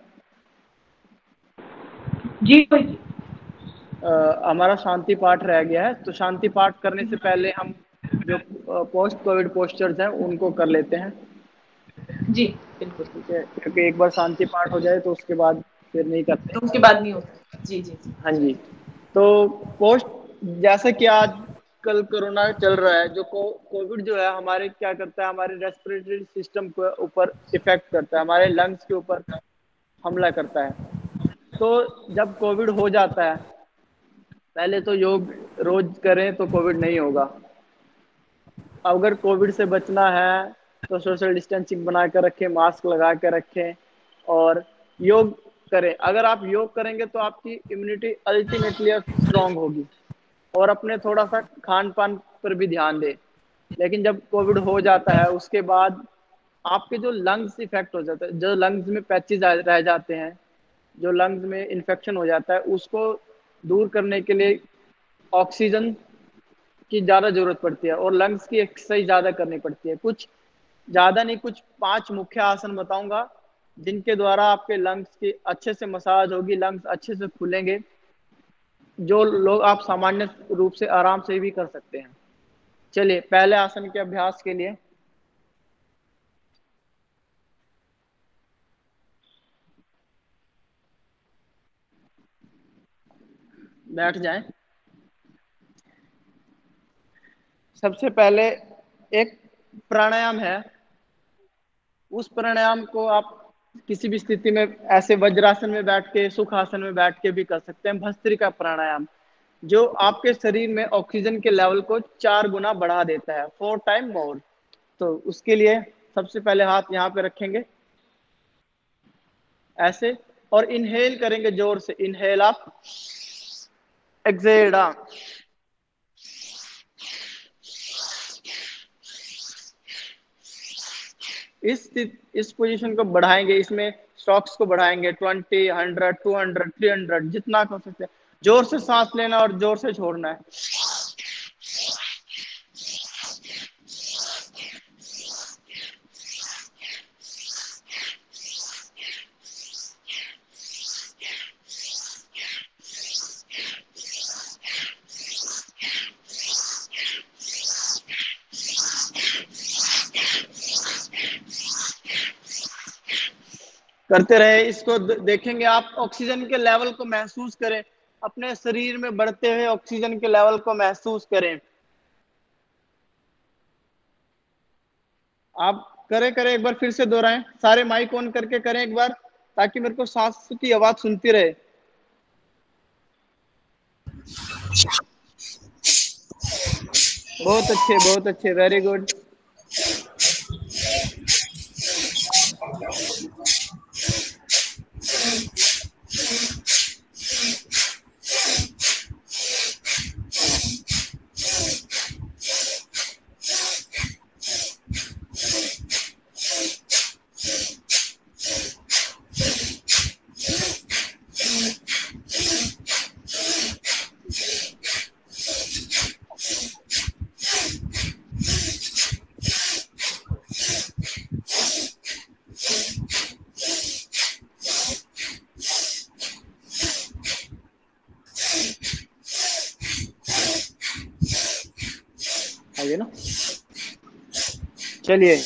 जी जी। हमारा शांति पाठ रह गया है, तो शांति पाठ करने से पहले हम जो पोस्ट कोविड पोस्चर्स हैं उनको कर लेते हैं। जी बिल्कुल। ठीक है, क्योंकि एक बार शांति पाठ हो जाए तो उसके बाद फिर नहीं करते। तो उसके बाद नहीं होता। जी जी जी। हाँ जी। तो पोस्ट, जैसे कि आज कल कोरोना चल रहा है, जो कोविड जो है हमारे क्या करता है, हमारे रेस्पिरेटरी सिस्टम के ऊपर इफेक्ट करता है, हमारे लंग्स के ऊपर हमला करता है। तो जब कोविड हो जाता है, पहले तो योग रोज करें तो कोविड नहीं होगा। अगर कोविड से बचना है तो सोशल डिस्टेंसिंग बना कर रखें, मास्क लगा कर रखें और योग करें। अगर आप योग करेंगे तो आपकी इम्यूनिटी अल्टीमेटली स्ट्रांग होगी। और अपने थोड़ा सा खान पान पर भी ध्यान दें। लेकिन जब कोविड हो जाता है उसके बाद आपके जो लंग्स इफेक्ट हो जाता है, जो लंग्स में पैचेज रह जाते हैं, जो लंग्स में इन्फेक्शन हो जाता है, उसको दूर करने के लिए ऑक्सीजन की ज़्यादा जरूरत पड़ती है और लंग्स की एक्सरसाइज ज़्यादा करनी पड़ती है। कुछ ज़्यादा नहीं, कुछ 5 मुख्य आसन बताऊंगा जिनके द्वारा आपके लंग्स की अच्छे से मसाज होगी, लंग्स अच्छे से खुलेंगे, जो लोग आप सामान्य रूप से आराम से भी कर सकते हैं। चलिए, पहले आसन के अभ्यास के लिए बैठ जाएं। सबसे पहले एक प्राणायाम है, उस प्राणायाम को आप किसी भी स्थिति में ऐसे वज्रासन में बैठ के, सुखासन में बैठ के भी कर सकते हैं। भस्त्रिका प्राणायाम, जो आपके शरीर में ऑक्सीजन के लेवल को 4 गुना बढ़ा देता है, 4 टाइम मोर। तो उसके लिए सबसे पहले हाथ यहाँ पे रखेंगे ऐसे, और इनहेल करेंगे जोर से। इनहेल आप, एक्सेल डाउन। इस पोजीशन को बढ़ाएंगे, इसमें स्टॉक्स को बढ़ाएंगे 20, 100, 200, 300, जितना कर सकते हैं। जोर से सांस लेना और जोर से छोड़ना है। करते रहे इसको, देखेंगे आप ऑक्सीजन के लेवल को महसूस करें, अपने शरीर में बढ़ते हुए ऑक्सीजन के लेवल को महसूस करें। आप करें एक बार फिर से दोहराएं, सारे माइक ऑन करके करें एक बार, ताकि मेरे को सांस की आवाज सुनती रहे। बहुत अच्छे, वेरी गुड। आइए ना, चलिए।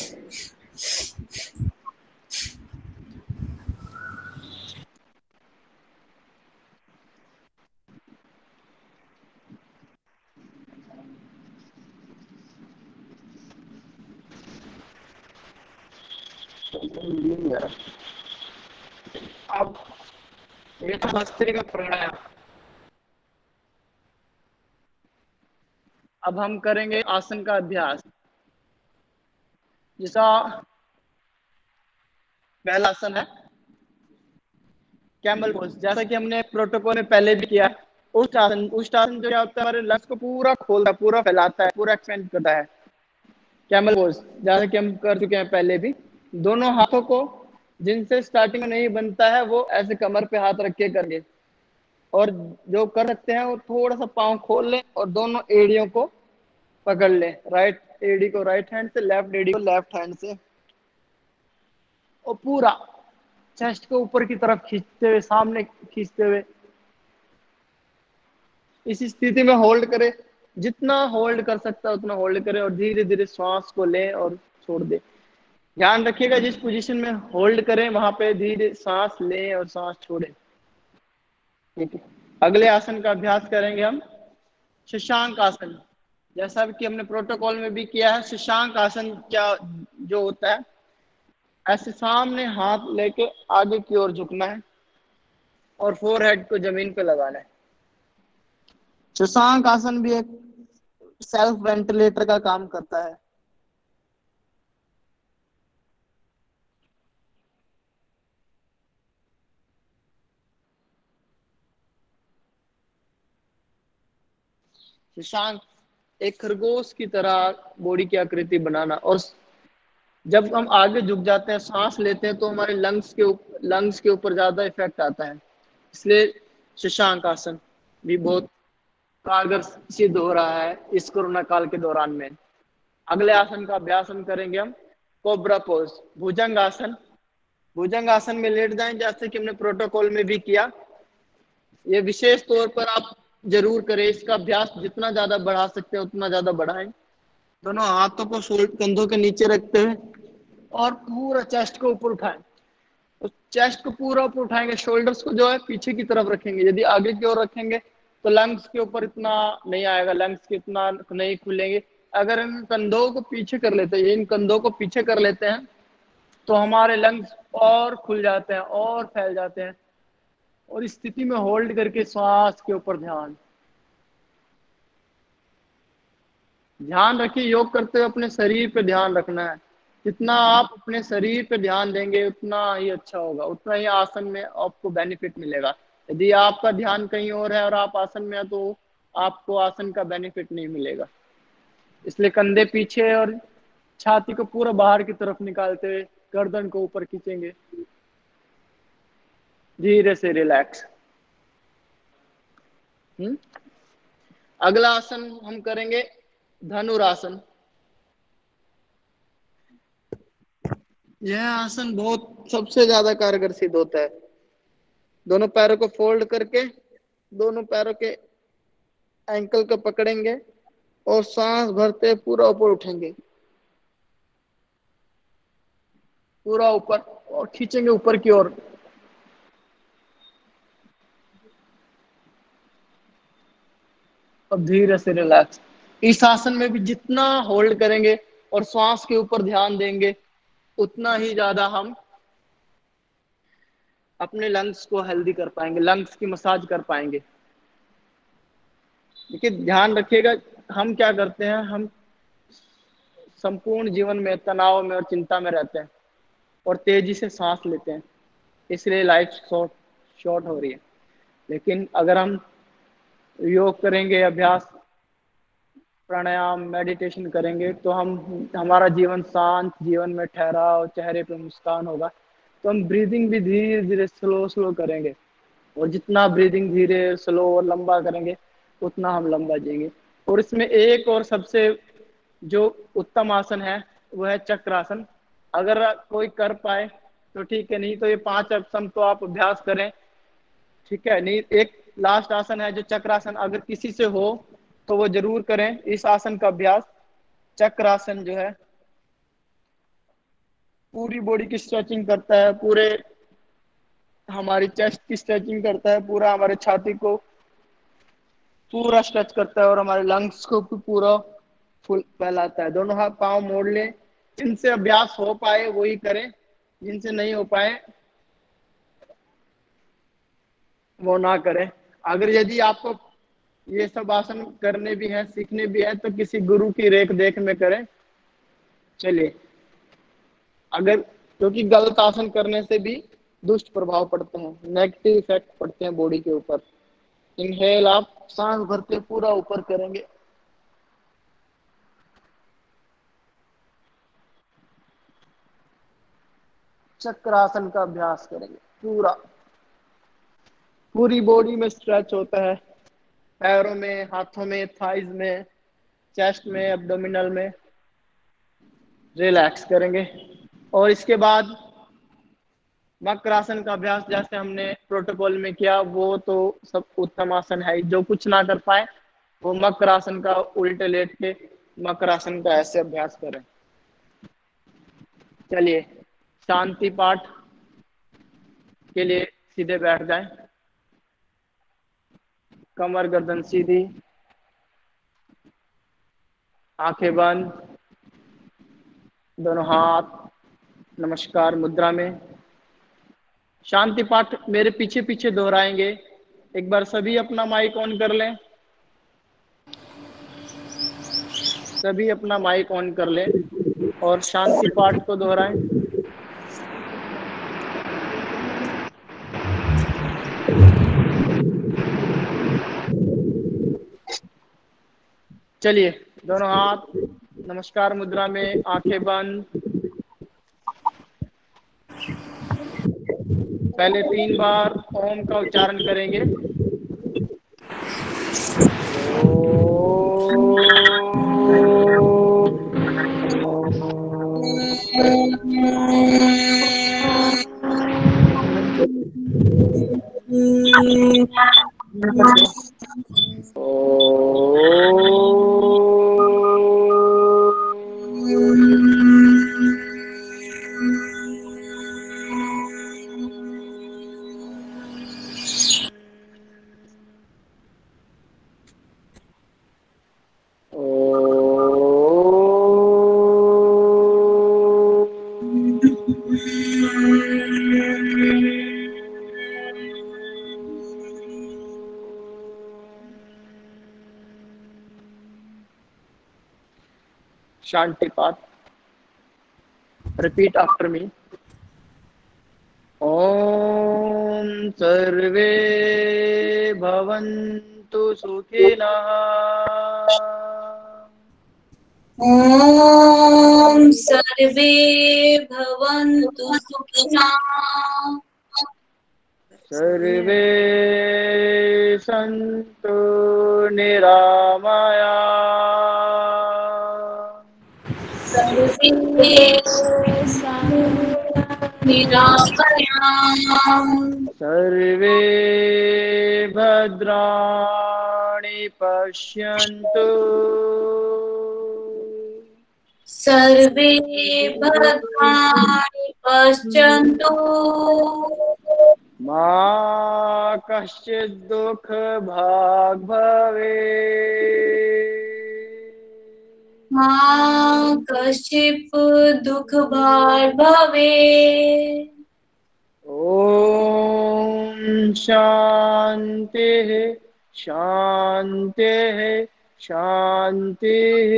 अब ये तो भस्त्रिका प्राणायाम। अब हम करेंगे आसन का अभ्यास। जिसका पहला आसन है कैमल पोज, जैसा कि हमने प्रोटोकॉल में पहले भी किया है। उष्टासन जो क्या होता है, हमारे लंग्स को पूरा खोलता है, पूरा फैलाता है, पूरा एक्सपेंड करता है। कैमल पोज जैसा कि हम कर चुके हैं पहले भी। दोनों हाथों को जिनसे स्टार्टिंग में नहीं बनता है वो ऐसे कमर पे हाथ रख के करेंगे, और जो कर सकते हैं वो थोड़ा सा पाँव खोल लें और दोनों एड़ियों को पकड़ लें। राइट एड़ी को राइट हैंड से, लेफ्ट एड़ी को लेफ्ट हैंड से, और पूरा चेस्ट को ऊपर की तरफ खींचते हुए, सामने खींचते हुए इस स्थिति में होल्ड करें। जितना होल्ड कर सकता है उतना होल्ड करें, और धीरे धीरे श्वास को लें और छोड़ दें। ध्यान रखिएगा जिस पोजीशन में होल्ड करें वहां पे धीरे सांस लें और सांस छोड़ें। ठीक है, अगले आसन का अभ्यास करेंगे हम शशांक आसन। जैसा कि हमने प्रोटोकॉल में भी किया है, शशांक आसन क्या जो होता है, ऐसे सामने हाथ लेके आगे की ओर झुकना है और फोरहेड को जमीन पे लगाना है। शशांक आसन भी एक सेल्फ वेंटिलेटर का काम करता है। शशांक एक खरगोश की तरह बॉडी की आकृति बनाना, और जब हम आगे झुक जाते हैं, सांस लेते हैं, तो हमारे लंग्स के ऊपर ज्यादा इफेक्ट आता है। इसलिए शशांक आसन भी बहुत कारगर सिद्ध हो रहा है इस कोरोना काल के दौरान में। अगले आसन का अभ्यास हम करेंगे हम कोबरा पोज, भुजंग आसन। भुजंग आसन में लेट जाएं जैसे कि हमने प्रोटोकॉल में भी किया। ये विशेष तौर पर आप जरूर करें। इसका अभ्यास जितना ज्यादा बढ़ा सकते हैं उतना ज्यादा बढ़ाएं। दोनों हाथों को कंधों के नीचे रखते हुए और पूरा चेस्ट को ऊपर उठाएं। तो चेस्ट को पूरा ऊपर उठाएंगे, शोल्डर्स को जो है पीछे की तरफ रखेंगे। यदि आगे की ओर रखेंगे तो लंग्स के ऊपर इतना नहीं आएगा, लंग्स के इतना नहीं खुलेंगे। अगर इन कंधों को पीछे कर लेते हैं, इन कंधों को पीछे कर लेते हैं, तो हमारे लंग्स और खुल जाते हैं और फैल जाते हैं। और इस स्थिति में होल्ड करके श्वास के ऊपर ध्यान रखिए। योग करते हुए अपने शरीर पे ध्यान रखना है। जितना आप अपने शरीर पे ध्यान देंगे उतना ही अच्छा होगा, उतना ही आसन में आपको बेनिफिट मिलेगा। यदि आपका ध्यान कहीं और है और आप आसन में है तो आपको आसन का बेनिफिट नहीं मिलेगा। इसलिए कंधे पीछे और छाती को पूरा बाहर की तरफ निकालते हुए गर्दन को ऊपर खींचेंगे, धीरे से रिलैक्स। अगला आसन हम करेंगे धनुरासन। यह आसन बहुत सबसे ज्यादा कारगर सिद्ध होता है। दोनों पैरों को फोल्ड करके दोनों पैरों के एंकल को पकड़ेंगे और सांस भरते पूरा ऊपर उठेंगे, पूरा ऊपर, और खींचेंगे ऊपर की ओर। और धीरे से रिलैक्स। इस आसन में भी जितना होल्ड करेंगे और श्वास के ऊपर ध्यान देंगे उतना ही ज्यादा हम अपने लंग्स को हेल्दी कर पाएंगे, लंग्स की मसाज कर पाएंगे। देखिए ध्यान रखिएगा, हम क्या करते हैं, हम संपूर्ण जीवन में तनाव में और चिंता में रहते हैं और तेजी से सांस लेते हैं, इसलिए लाइफ शॉर्ट हो रही है। लेकिन अगर हम योग करेंगे, अभ्यास, प्राणायाम, मेडिटेशन करेंगे तो हमारा जीवन शांत, जीवन में ठहराव, चेहरे पे मुस्कान होगा। तो हम ब्रीदिंग भी धीरे धीरे स्लो करेंगे, और जितना ब्रीदिंग धीरे स्लो और लंबा करेंगे उतना हम लंबा जिएंगे। और इसमें एक और सबसे जो उत्तम आसन है वो है चक्रासन। अगर कोई कर पाए तो ठीक है, नहीं तो ये 5 आसन तो आप अभ्यास करें, ठीक है। नहीं, एक लास्ट आसन है जो चक्रासन, अगर किसी से हो तो वो जरूर करें इस आसन का अभ्यास। चक्रासन जो है पूरी बॉडी की स्ट्रेचिंग करता है, पूरे हमारी चेस्ट की स्ट्रेचिंग करता है, पूरा हमारे छाती को पूरा स्ट्रेच करता है और हमारे लंग्स को भी पूरा फुल फैलाता है। दोनों हाथ पांव मोड़ लें। जिनसे अभ्यास हो पाए वही करें, जिनसे नहीं हो पाए वो ना करें। अगर यदि आपको ये सब आसन करने भी है, सीखने भी है, तो किसी गुरु की रेख देख में करें। चलिए, अगर क्योंकि गलत आसन करने से भी दुष्ट प्रभाव पड़ते हैं, नेगेटिव इफेक्ट पड़ते हैं बॉडी के ऊपर। इनहेल आप सांस भरते पूरा ऊपर करेंगे, चक्रासन का अभ्यास करेंगे। पूरी बॉडी में स्ट्रेच होता है, पैरों में, हाथों में, थाइज में, चेस्ट में, एब्डोमिनल में। रिलैक्स करेंगे और इसके बाद मकरासन का अभ्यास जैसे हमने प्रोटोकॉल में किया वो तो सब उत्तम आसन है। जो कुछ ना कर पाए वो मकरासन का उल्टे लेट के मकरासन का ऐसे अभ्यास करें। चलिए, शांति पाठ के लिए सीधे बैठ जाएं, कमर गर्दन सीधी, आंखें बंद, दोनों हाथ नमस्कार मुद्रा में। शांति पाठ मेरे पीछे पीछे दोहराएंगे। एक बार सभी अपना माइक ऑन कर लें, सभी अपना माइक ऑन कर लें और शांति पाठ को दोहराएं। चलिए, दोनों हाथ नमस्कार मुद्रा में, आंखें बंद। पहले 3 बार ओम का उच्चारण करेंगे। शांति पाठ, रिपीट आफ्टर मी। ओम सर्वे भवन्तु सुखिनः। ॐ सर्वे भवन्तु सुखिनः। सर्वे सन्तु निरामया। सर्वे निरामया। सर्वे भद्राणि पश्यन्तु। सर्वे भद्राणि पश्यन्तु। मा कश्चित् दुःख भाग् भवेत्। मा कश्चित् दुःख भाग् भवेत्। ओम शांति शांति शांति।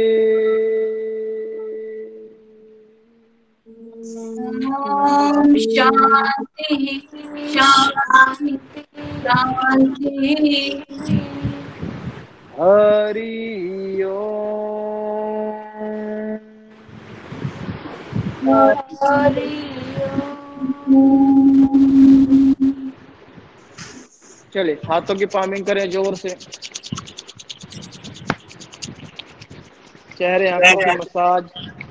ओम शांति शांति शांति। हरि ओम। हरि चलिए, हाथों की पामिंग करें जोर से। चेहरे आंखों की मसाज,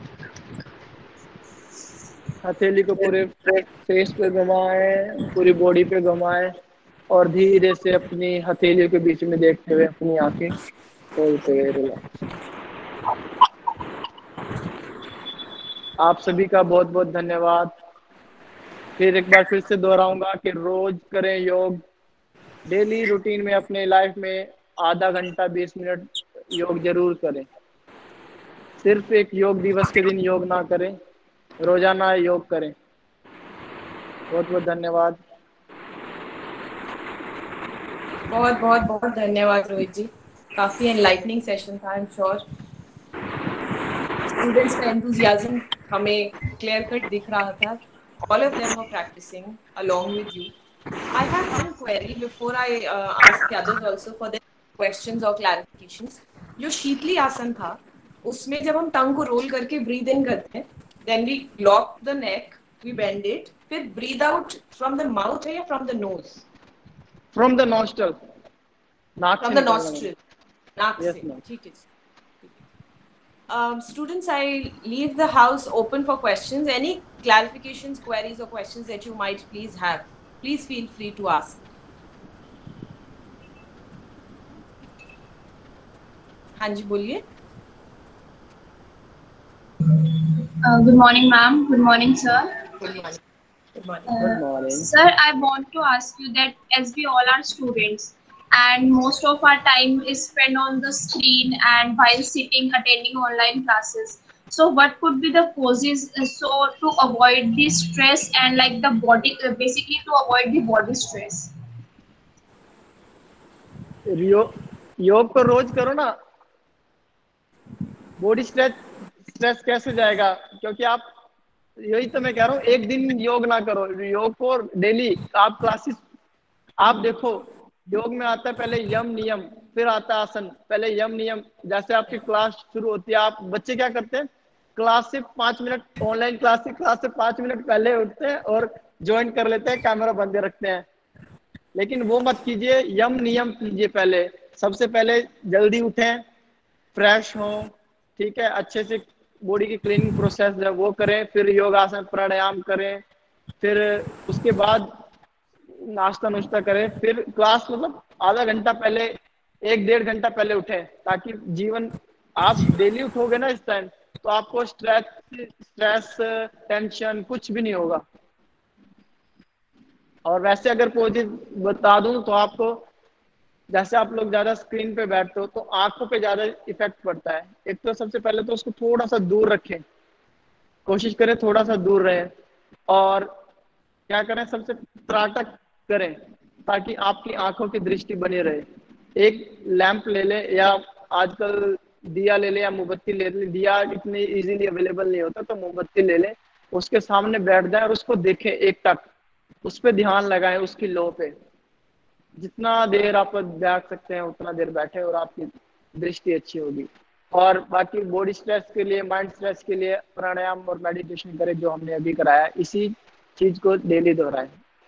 हथेली को पूरे फेस पे घुमाएं, पूरी बॉडी पे घुमाएं और धीरे से अपनी हथेलियों के बीच में देखते हुए अपनी आंखें खोलते हुए रिलैक्स। आप सभी का बहुत बहुत धन्यवाद। फिर एक बार फिर से दोहराऊंगा कि रोज करें योग, डेली रूटीन में अपने लाइफ में आधा घंटा 20 मिनट योग जरूर करें। सिर्फ एक योग दिवस के दिन योग ना करें, रोजाना योग करें। बहुत बहुत धन्यवाद। बहुत बहुत बहुत धन्यवाद रोहित जी, काफी एनलाइटनिंग सेशन था। आई एम श्योर स्टूडेंट्स का एंथुजियाज्म हमें क्लियर कट दिख रहा था। All of them were practicing along with you. I have one query before I ask the others also for their questions or clarifications. जो शीतली आसन था, उसमें जब हम टंग को रोल करके ब्रीद इन करते हैं, then we lock the neck, we bend it, फिर breathe out from the mouth है या from the nose? From the nostril, नाक से From the निकालना nostril, नाक यस से, मैम। ठीक है। Students, I leave the house open for questions. Any clarifications, queries, or questions that you might please have, please feel free to ask. हाँ जी बोलिए। Good morning, ma'am. Good morning, sir. Good morning. Good morning. Good morning. Sir, I want to ask you that as we all are students and most of our time is spent on the screen and while sitting attending online classes. So what could be the causes so to avoid the stress and like the body basically to avoid the body stress? योग तो रोज करो ना, body stretch stress कैसे जाएगा? क्योंकि आप, यही तो मैं कह रहा हूँ, एक दिन योग ना करो, योग को डेली आप क्लासेस आप देखो। योग में आता है पहले यम नियम, फिर आता है आसन। पहले यम नियम, जैसे आपकी क्लास शुरू होती है, आप बच्चे क्या करते हैं, क्लास से 5 मिनट, ऑनलाइन क्लास से 5 मिनट पहले उठते हैं और ज्वाइन कर लेते हैं, कैमरा बंद रखते हैं। लेकिन वो मत कीजिए, यम नियम कीजिए। पहले सबसे पहले जल्दी उठें, फ्रेश हो, ठीक है, अच्छे से बॉडी की क्लीनिंग प्रोसेस है वो करें, फिर योगासन प्राणायाम करें, फिर उसके बाद नाश्ता नुश्ता करें, फिर क्लास मतलब आधा घंटा पहले, 1-1.5 घंटा पहले उठें, ताकि जीवन आप डेली उठोगे ना इस टाइम, तो आपको स्ट्रेस टेंशन कुछ भी नहीं होगा। और वैसे अगर पॉजिटिव बता दूं तो आपको, जैसे आप लोग ज्यादा स्क्रीन पे बैठते हो तो आंखों पे ज्यादा इफेक्ट पड़ता है। एक तो सबसे पहले तो उसको थोड़ा सा दूर रखें, कोशिश करें थोड़ा सा दूर रहे, और क्या करें, सबसे त्राटक करें ताकि आपकी आंखों की दृष्टि बनी रहे। एक लैंप ले लें, या आजकल दिया ले लें या मोमबत्ती ले लें। दिया इतनी इजीली अवेलेबल नहीं होता, तो मोमबत्ती ले लें, उसके सामने बैठ जाए और उसको देखें एक टक, उस पर ध्यान लगाएं, उसकी लो पे। जितना देर आप बैठ सकते हैं उतना देर बैठे और आपकी दृष्टि अच्छी होगी। और बाकी बॉडी स्ट्रेस के लिए, माइंड स्ट्रेस के लिए प्राणायाम और मेडिटेशन करें, जो हमने अभी कराया, इसी चीज को डेली दोहराएं।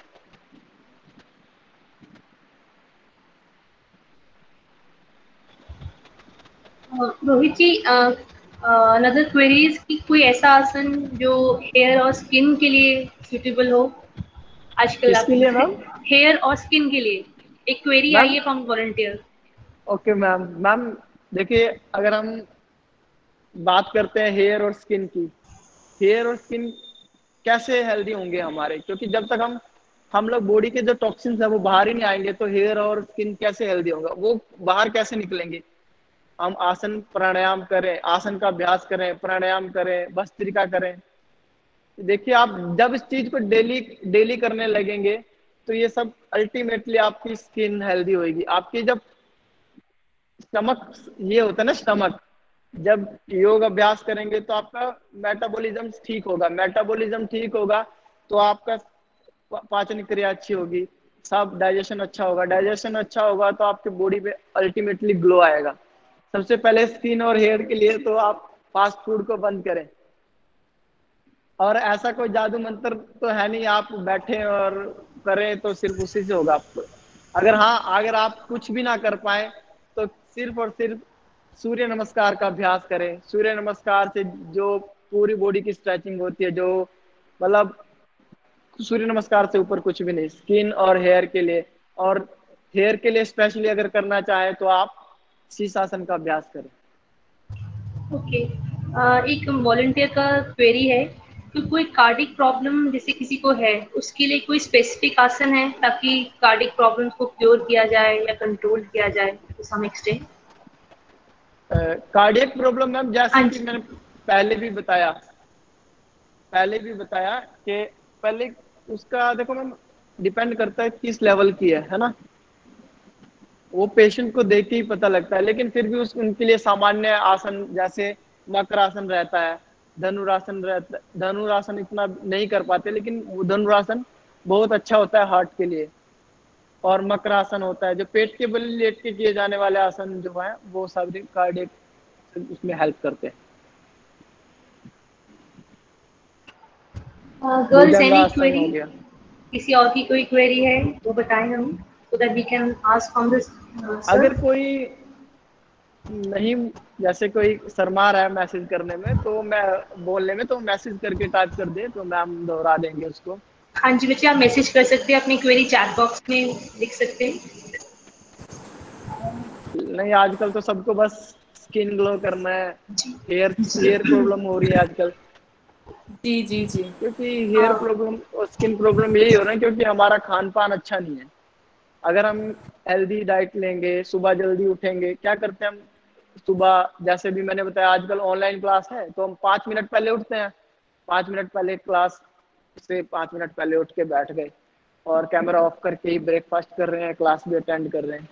Rohit ji, another query is कि कोई ऐसा आसन जो हेयर और स्किन के लिए सुटेबल हो आजकल? आप किसके लिए मैम? हेयर और स्किन के लिए एक क्वेरी आई मैम है from volunteer. Okay ma'am. Ma'am देखिए, अगर हम बात करते हैं हेयर और स्किन की, हेयर और स्किन कैसे हेल्दी होंगे हमारे? क्योंकि जब तक हम लोग बॉडी के जो टॉक्सिन्स है वो बाहर ही नहीं आएंगे, तो हेयर और स्किन कैसे हेल्दी होगा, वो बाहर कैसे निकलेंगे? हम आसन प्राणायाम करें, आसन का अभ्यास करें, प्राणायाम करें, भस्त्रिका करें। देखिए, आप जब इस चीज को डेली डेली करने लगेंगे, तो ये सब अल्टीमेटली आपकी स्किन हेल्दी होगी। आपकी जब स्टमक, ये होता है ना स्टमक, जब योग अभ्यास करेंगे तो आपका मेटाबॉलिज्म ठीक होगा। मेटाबॉलिज्म ठीक होगा तो आपका पाचन क्रिया अच्छी होगी, सब डाइजेशन अच्छा होगा। डाइजेशन अच्छा होगा तो आपके बॉडी पे अल्टीमेटली ग्लो आएगा। सबसे पहले स्किन और हेयर के लिए तो आप फास्ट फूड को बंद करें। और ऐसा कोई जादू मंत्र तो है नहीं आप बैठे और करें तो सिर्फ उसी से होगा आपको। अगर आप कुछ भी ना कर पाए तो सिर्फ और सिर्फ सूर्य नमस्कार का अभ्यास करें। सूर्य नमस्कार से जो पूरी बॉडी की स्ट्रेचिंग होती है, जो मतलब सूर्य नमस्कार से ऊपर कुछ भी नहीं स्किन और हेयर के लिए। और हेयर के लिए स्पेशली अगर करना चाहे तो आप शीर्षासन का अभ्यास करें। ओके, एक वॉलंटियर का क्वेरी है कि कोई कार्डिक प्रॉब्लम जैसे किसी को है, उसके लिए कोई स्पेसिफिक आसन है ताकि कार्डिक प्रॉब्लम्स को क्योर किया जाए या कंट्रोल किया जाए to some extent? Cardiac problem ma'am, जैसे हाँ कि जी। मैंने पहले भी बताया कि पहले उसका देखो मैम, डिपेंड करता है किस लेवल की है ना। वो पेशेंट को देख के ही पता लगता है, लेकिन फिर भी उनके लिए सामान्य आसन जैसे मकरासन रहता है, धनुरासन रहता है। धनुरासन इतना नहीं कर पाते, लेकिन वो धनुरासन बहुत अच्छा होता है हार्ट के लिए। और मकरासन होता है जो पेट के बल लेट के किए जाने वाले आसन जो है, वो सभी कार्डियक उसमें हेल्प करते हैं। गर्ल्स एनी भुजंगासन क्वेरी? हो गया। किसी और की कोई क्वेरी है वो बताएं हम, so that we can ask from this sir. अगर कोई नहीं, जैसे कोई शर्मा रहा है मैसेज करने में, तो मैं बोलने में, तो मैसेज करके टाइप कर दे तो मैम दोहरा देंगे उसको। हाँ जी बच्चे, आप मैसेज कर सकते हैं, अपनी क्वेरी चैट बॉक्स में लिख सकते हैं। नहीं, आजकल तो सबको बस स्किन ग्लो करना है। हेयर प्रॉब्लम हो रही है आजकल, जी जी जी। क्योंकि हेयर प्रॉब्लम और स्किन प्रॉब्लम यही हो रहा है क्योंकि हमारा खान पान अच्छा नहीं है। अगर हम हेल्दी डाइट लेंगे, सुबह जल्दी उठेंगे, क्या करते हैं हम सुबह, जैसे भी मैंने बताया आजकल ऑनलाइन क्लास है, तो हम 5 मिनट पहले उठते हैं। 5 मिनट पहले क्लास से 5 मिनट पहले उठ के बैठ गए और कैमरा ऑफ करके ही ब्रेकफास्ट कर रहे हैं, क्लास भी अटेंड कर रहे हैं।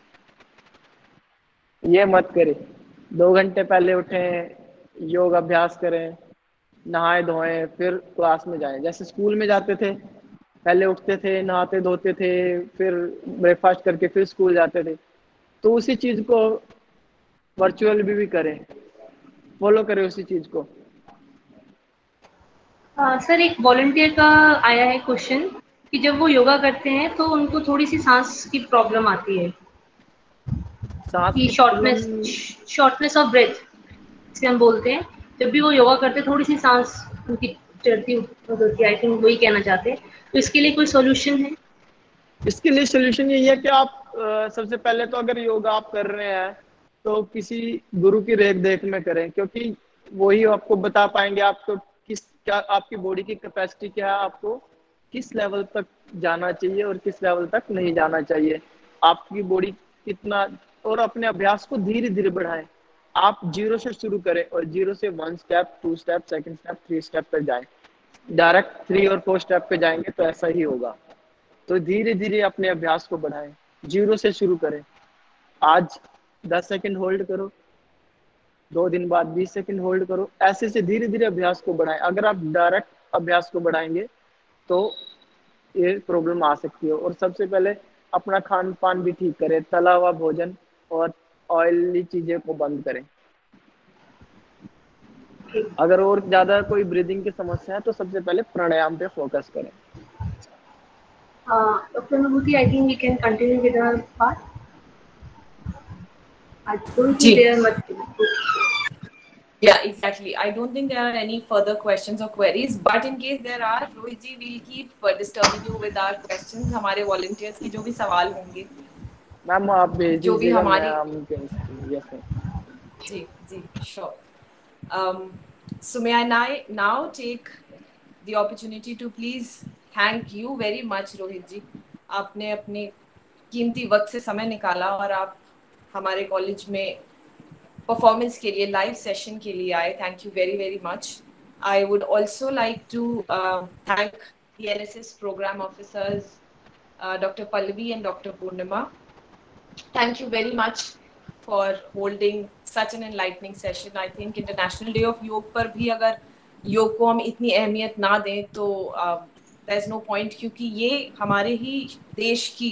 ये मत करें। 2 घंटे पहले उठें, योग अभ्यास करें, नहाए धोएं, फिर क्लास में जाएं। जैसे स्कूल में जाते थे, पहले उठते थे, नहाते धोते थे, फिर ब्रेकफास्ट करके फिर स्कूल जाते थे। तो उसी चीज को वर्चुअल भी करें, फॉलो करें उसी चीज को। सर एक वॉलंटियर का आया है क्वेश्चन कि जब वो योगा करते हैं तो उनको थोड़ी सी सांस की प्रॉब्लम आती है, सांस कि की प्रॉब्लम। शॉर्टनेस ऑफ ब्रेथ जिसे हम बोलते हैं। जब भी वो योगा करते हैं थोड़ी सी सांस उनकी चढ़ती होती है, आई थिंक वही कहना चाहते हैं। तो इसके लिए कोई सॉल्यूशन है? इसके लिए सोल्यूशन यही है कि आप सबसे पहले तो अगर योगा आप कर रहे हैं तो किसी गुरु की रेख देख में करें, क्योंकि वही आपको बता पाएंगे आपको क्या आपकी बॉडी की कैपेसिटी क्या है, आपको किस लेवल तक जाना चाहिए और किस लेवल तक नहीं जाना चाहिए, आपकी बॉडी कितना। और अपने अभ्यास को धीरे धीरे बढ़ाएं। आप 0 से शुरू करें और 0 से 1 step, 2 step, second step, 3 step पर जाएं। डायरेक्ट 3 और 4 स्टेप पे जाएंगे तो ऐसा ही होगा। तो धीरे धीरे अपने अभ्यास को बढ़ाएं, 0 से शुरू करें। आज 10 सेकंड होल्ड करो, 2 दिन बाद 20 सेकंड होल्ड करो, ऐसे से धीरे धीरे अभ्यास को बढ़ाएं। अगर आप डायरेक्ट अभ्यास को बढ़ाएंगे तो ये प्रॉब्लम आ सकती है। और सबसे पहले अपना खान पान भी ठीक करें, तला हुआ भोजन और ऑयली चीजें को बंद करें। अगर और ज्यादा कोई ब्रीदिंग की समस्या है तो सबसे पहले प्राणायाम पे फोकस करें। Dr. Nubhuti, I think we can continue with our part. I don't think ji there are much. Yeah, exactly. I don't think there are any further questions or queries, but in case there are, Rohit ji, we'll keep disturbing you with our questions. हमारे volunteers की जो भी सवाल होंगे, ma'am आप भेज जो भी दीजिएगा, मैं हमारी उनके यस मैम। जी जी sure. So may I now take the opportunity to please thank you very much, Rohit ji. आपने अपने कीमती वक्त से समय निकाला और आप हमारे कॉलेज में परफॉर्मेंस के लिए, लाइव सेशन के लिए आए. Thank you very very much. I would also like to thank the NSS program officers, Dr. Pallavi and Dr. Purnima. Thank you very much for holding such an enlightening session. I think International Day of Yoga पर भी अगर योग को हम इतनी अहमियत ना दें तो there is no point, क्योंकि ये हमारे ही देश की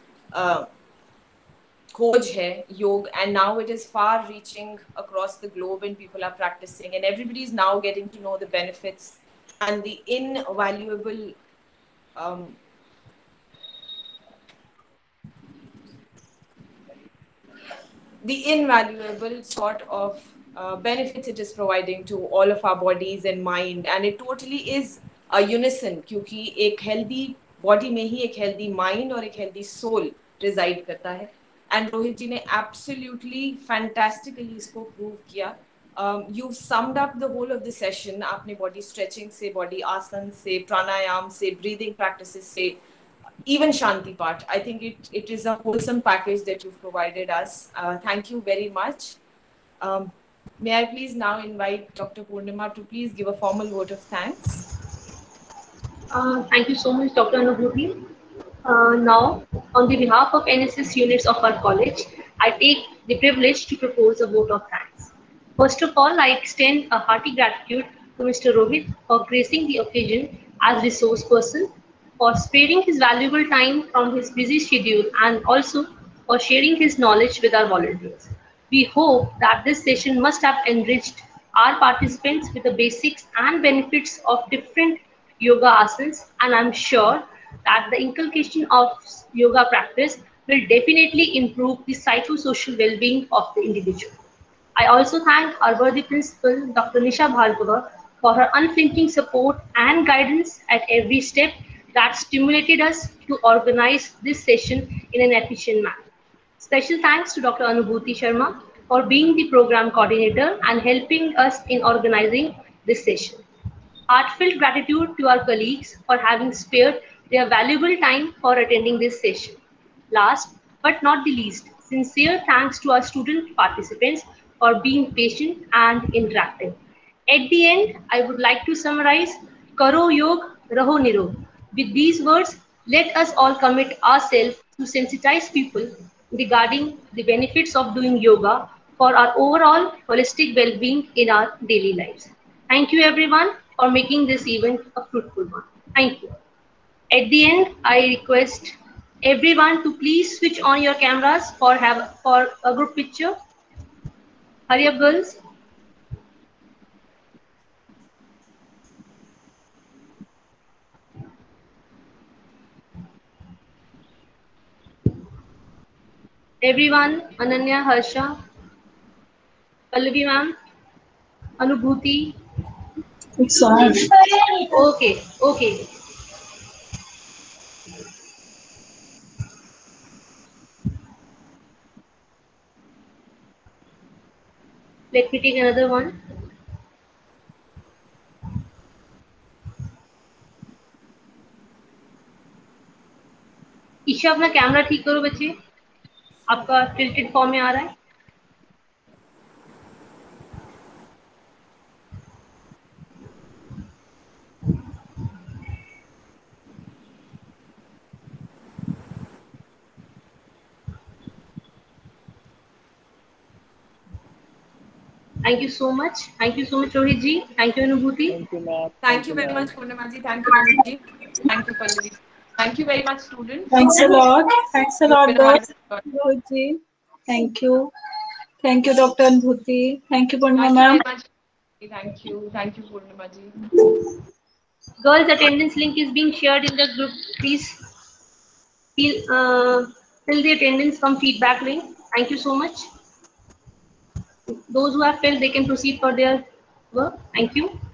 खोज है योग, and now it is far reaching across the globe and people are practicing and everybody is now getting to know the benefits and the invaluable sort of benefits it is providing to all of our bodies and mind, and it totally is a unison, क्योंकि एक healthy body में ही एक healthy mind और एक healthy soul reside करता है. And Rohit जी ने absolutely fantastically इसको प्रूव किया. You've summed up the whole of the session. आपने body stretching से, body asana से, pranayam से, breathing practices से, even Shanti part. I think it is a wholesome package that you've provided us. Thank you very much. May I please now invite Dr. Purnima to please give a formal vote of thanks. Thank you so much, Dr. Anubhuti. Now, on the behalf of NSS units of our college, I take the privilege to propose a vote of thanks. First of all, I extend a hearty gratitude to Mr. Rohit for gracing the occasion as resource person, for sparing his valuable time from his busy schedule, and also for sharing his knowledge with our volunteers. We hope that this session must have enriched our participants with the basics and benefits of different yoga asanas, and I'm sure that the inculcation of yoga practice will definitely improve the psychosocial well-being of the individual. I also thank our worthy principal, Dr. Nisha Bhargava, for her unflinching support and guidance at every step that stimulated us to organize this session in an efficient manner. Special thanks to Dr. Anubhuti Sharma for being the program coordinator and helping us in organizing this session. Heartfelt gratitude to our colleagues for having spared their valuable time for attending this session. Last but not the least, sincere thanks to our student participants for being patient and interactive. At the end, I would like to summarize Karo Yog, Raho Nirog. With these words, let us all commit ourselves to sensitize people regarding the benefits of doing yoga for our overall holistic well-being in our daily lives. Thank you everyone for making this event a fruitful one. Thank you. At the end, I request everyone to please switch on your cameras for a group picture. Hurry up, girls. Everyone, Ananya, Harsha, Pallavi ma'am, Anubhuti. It's on. Okay, okay. Let me take another one. Isha अपना camera ठीक करो बच्चे, आपका tilted form में आ रहा है. Thank you so much. Thank you so much, Rohit ji. Thank you, Anubhuti. Thank you, ma'am. Thank you very much, Purnima ji. Thank you, Rohit ji. Thank you, Pallavi. Thank you very much, students. Thanks a lot. Thanks a lot, You've been a girls. wonderful- Rohit ji. Thank you. Thank you, Dr. Anubhuti. Thank you, Purnima Thank you ma'am. very much. Thank you. Thank you, Purnima ji. Girls, attendance link is being shared in the group. Please fill the attendance from feedback link. Thank you so much. Those who have filled, they can proceed for their work. Thank you.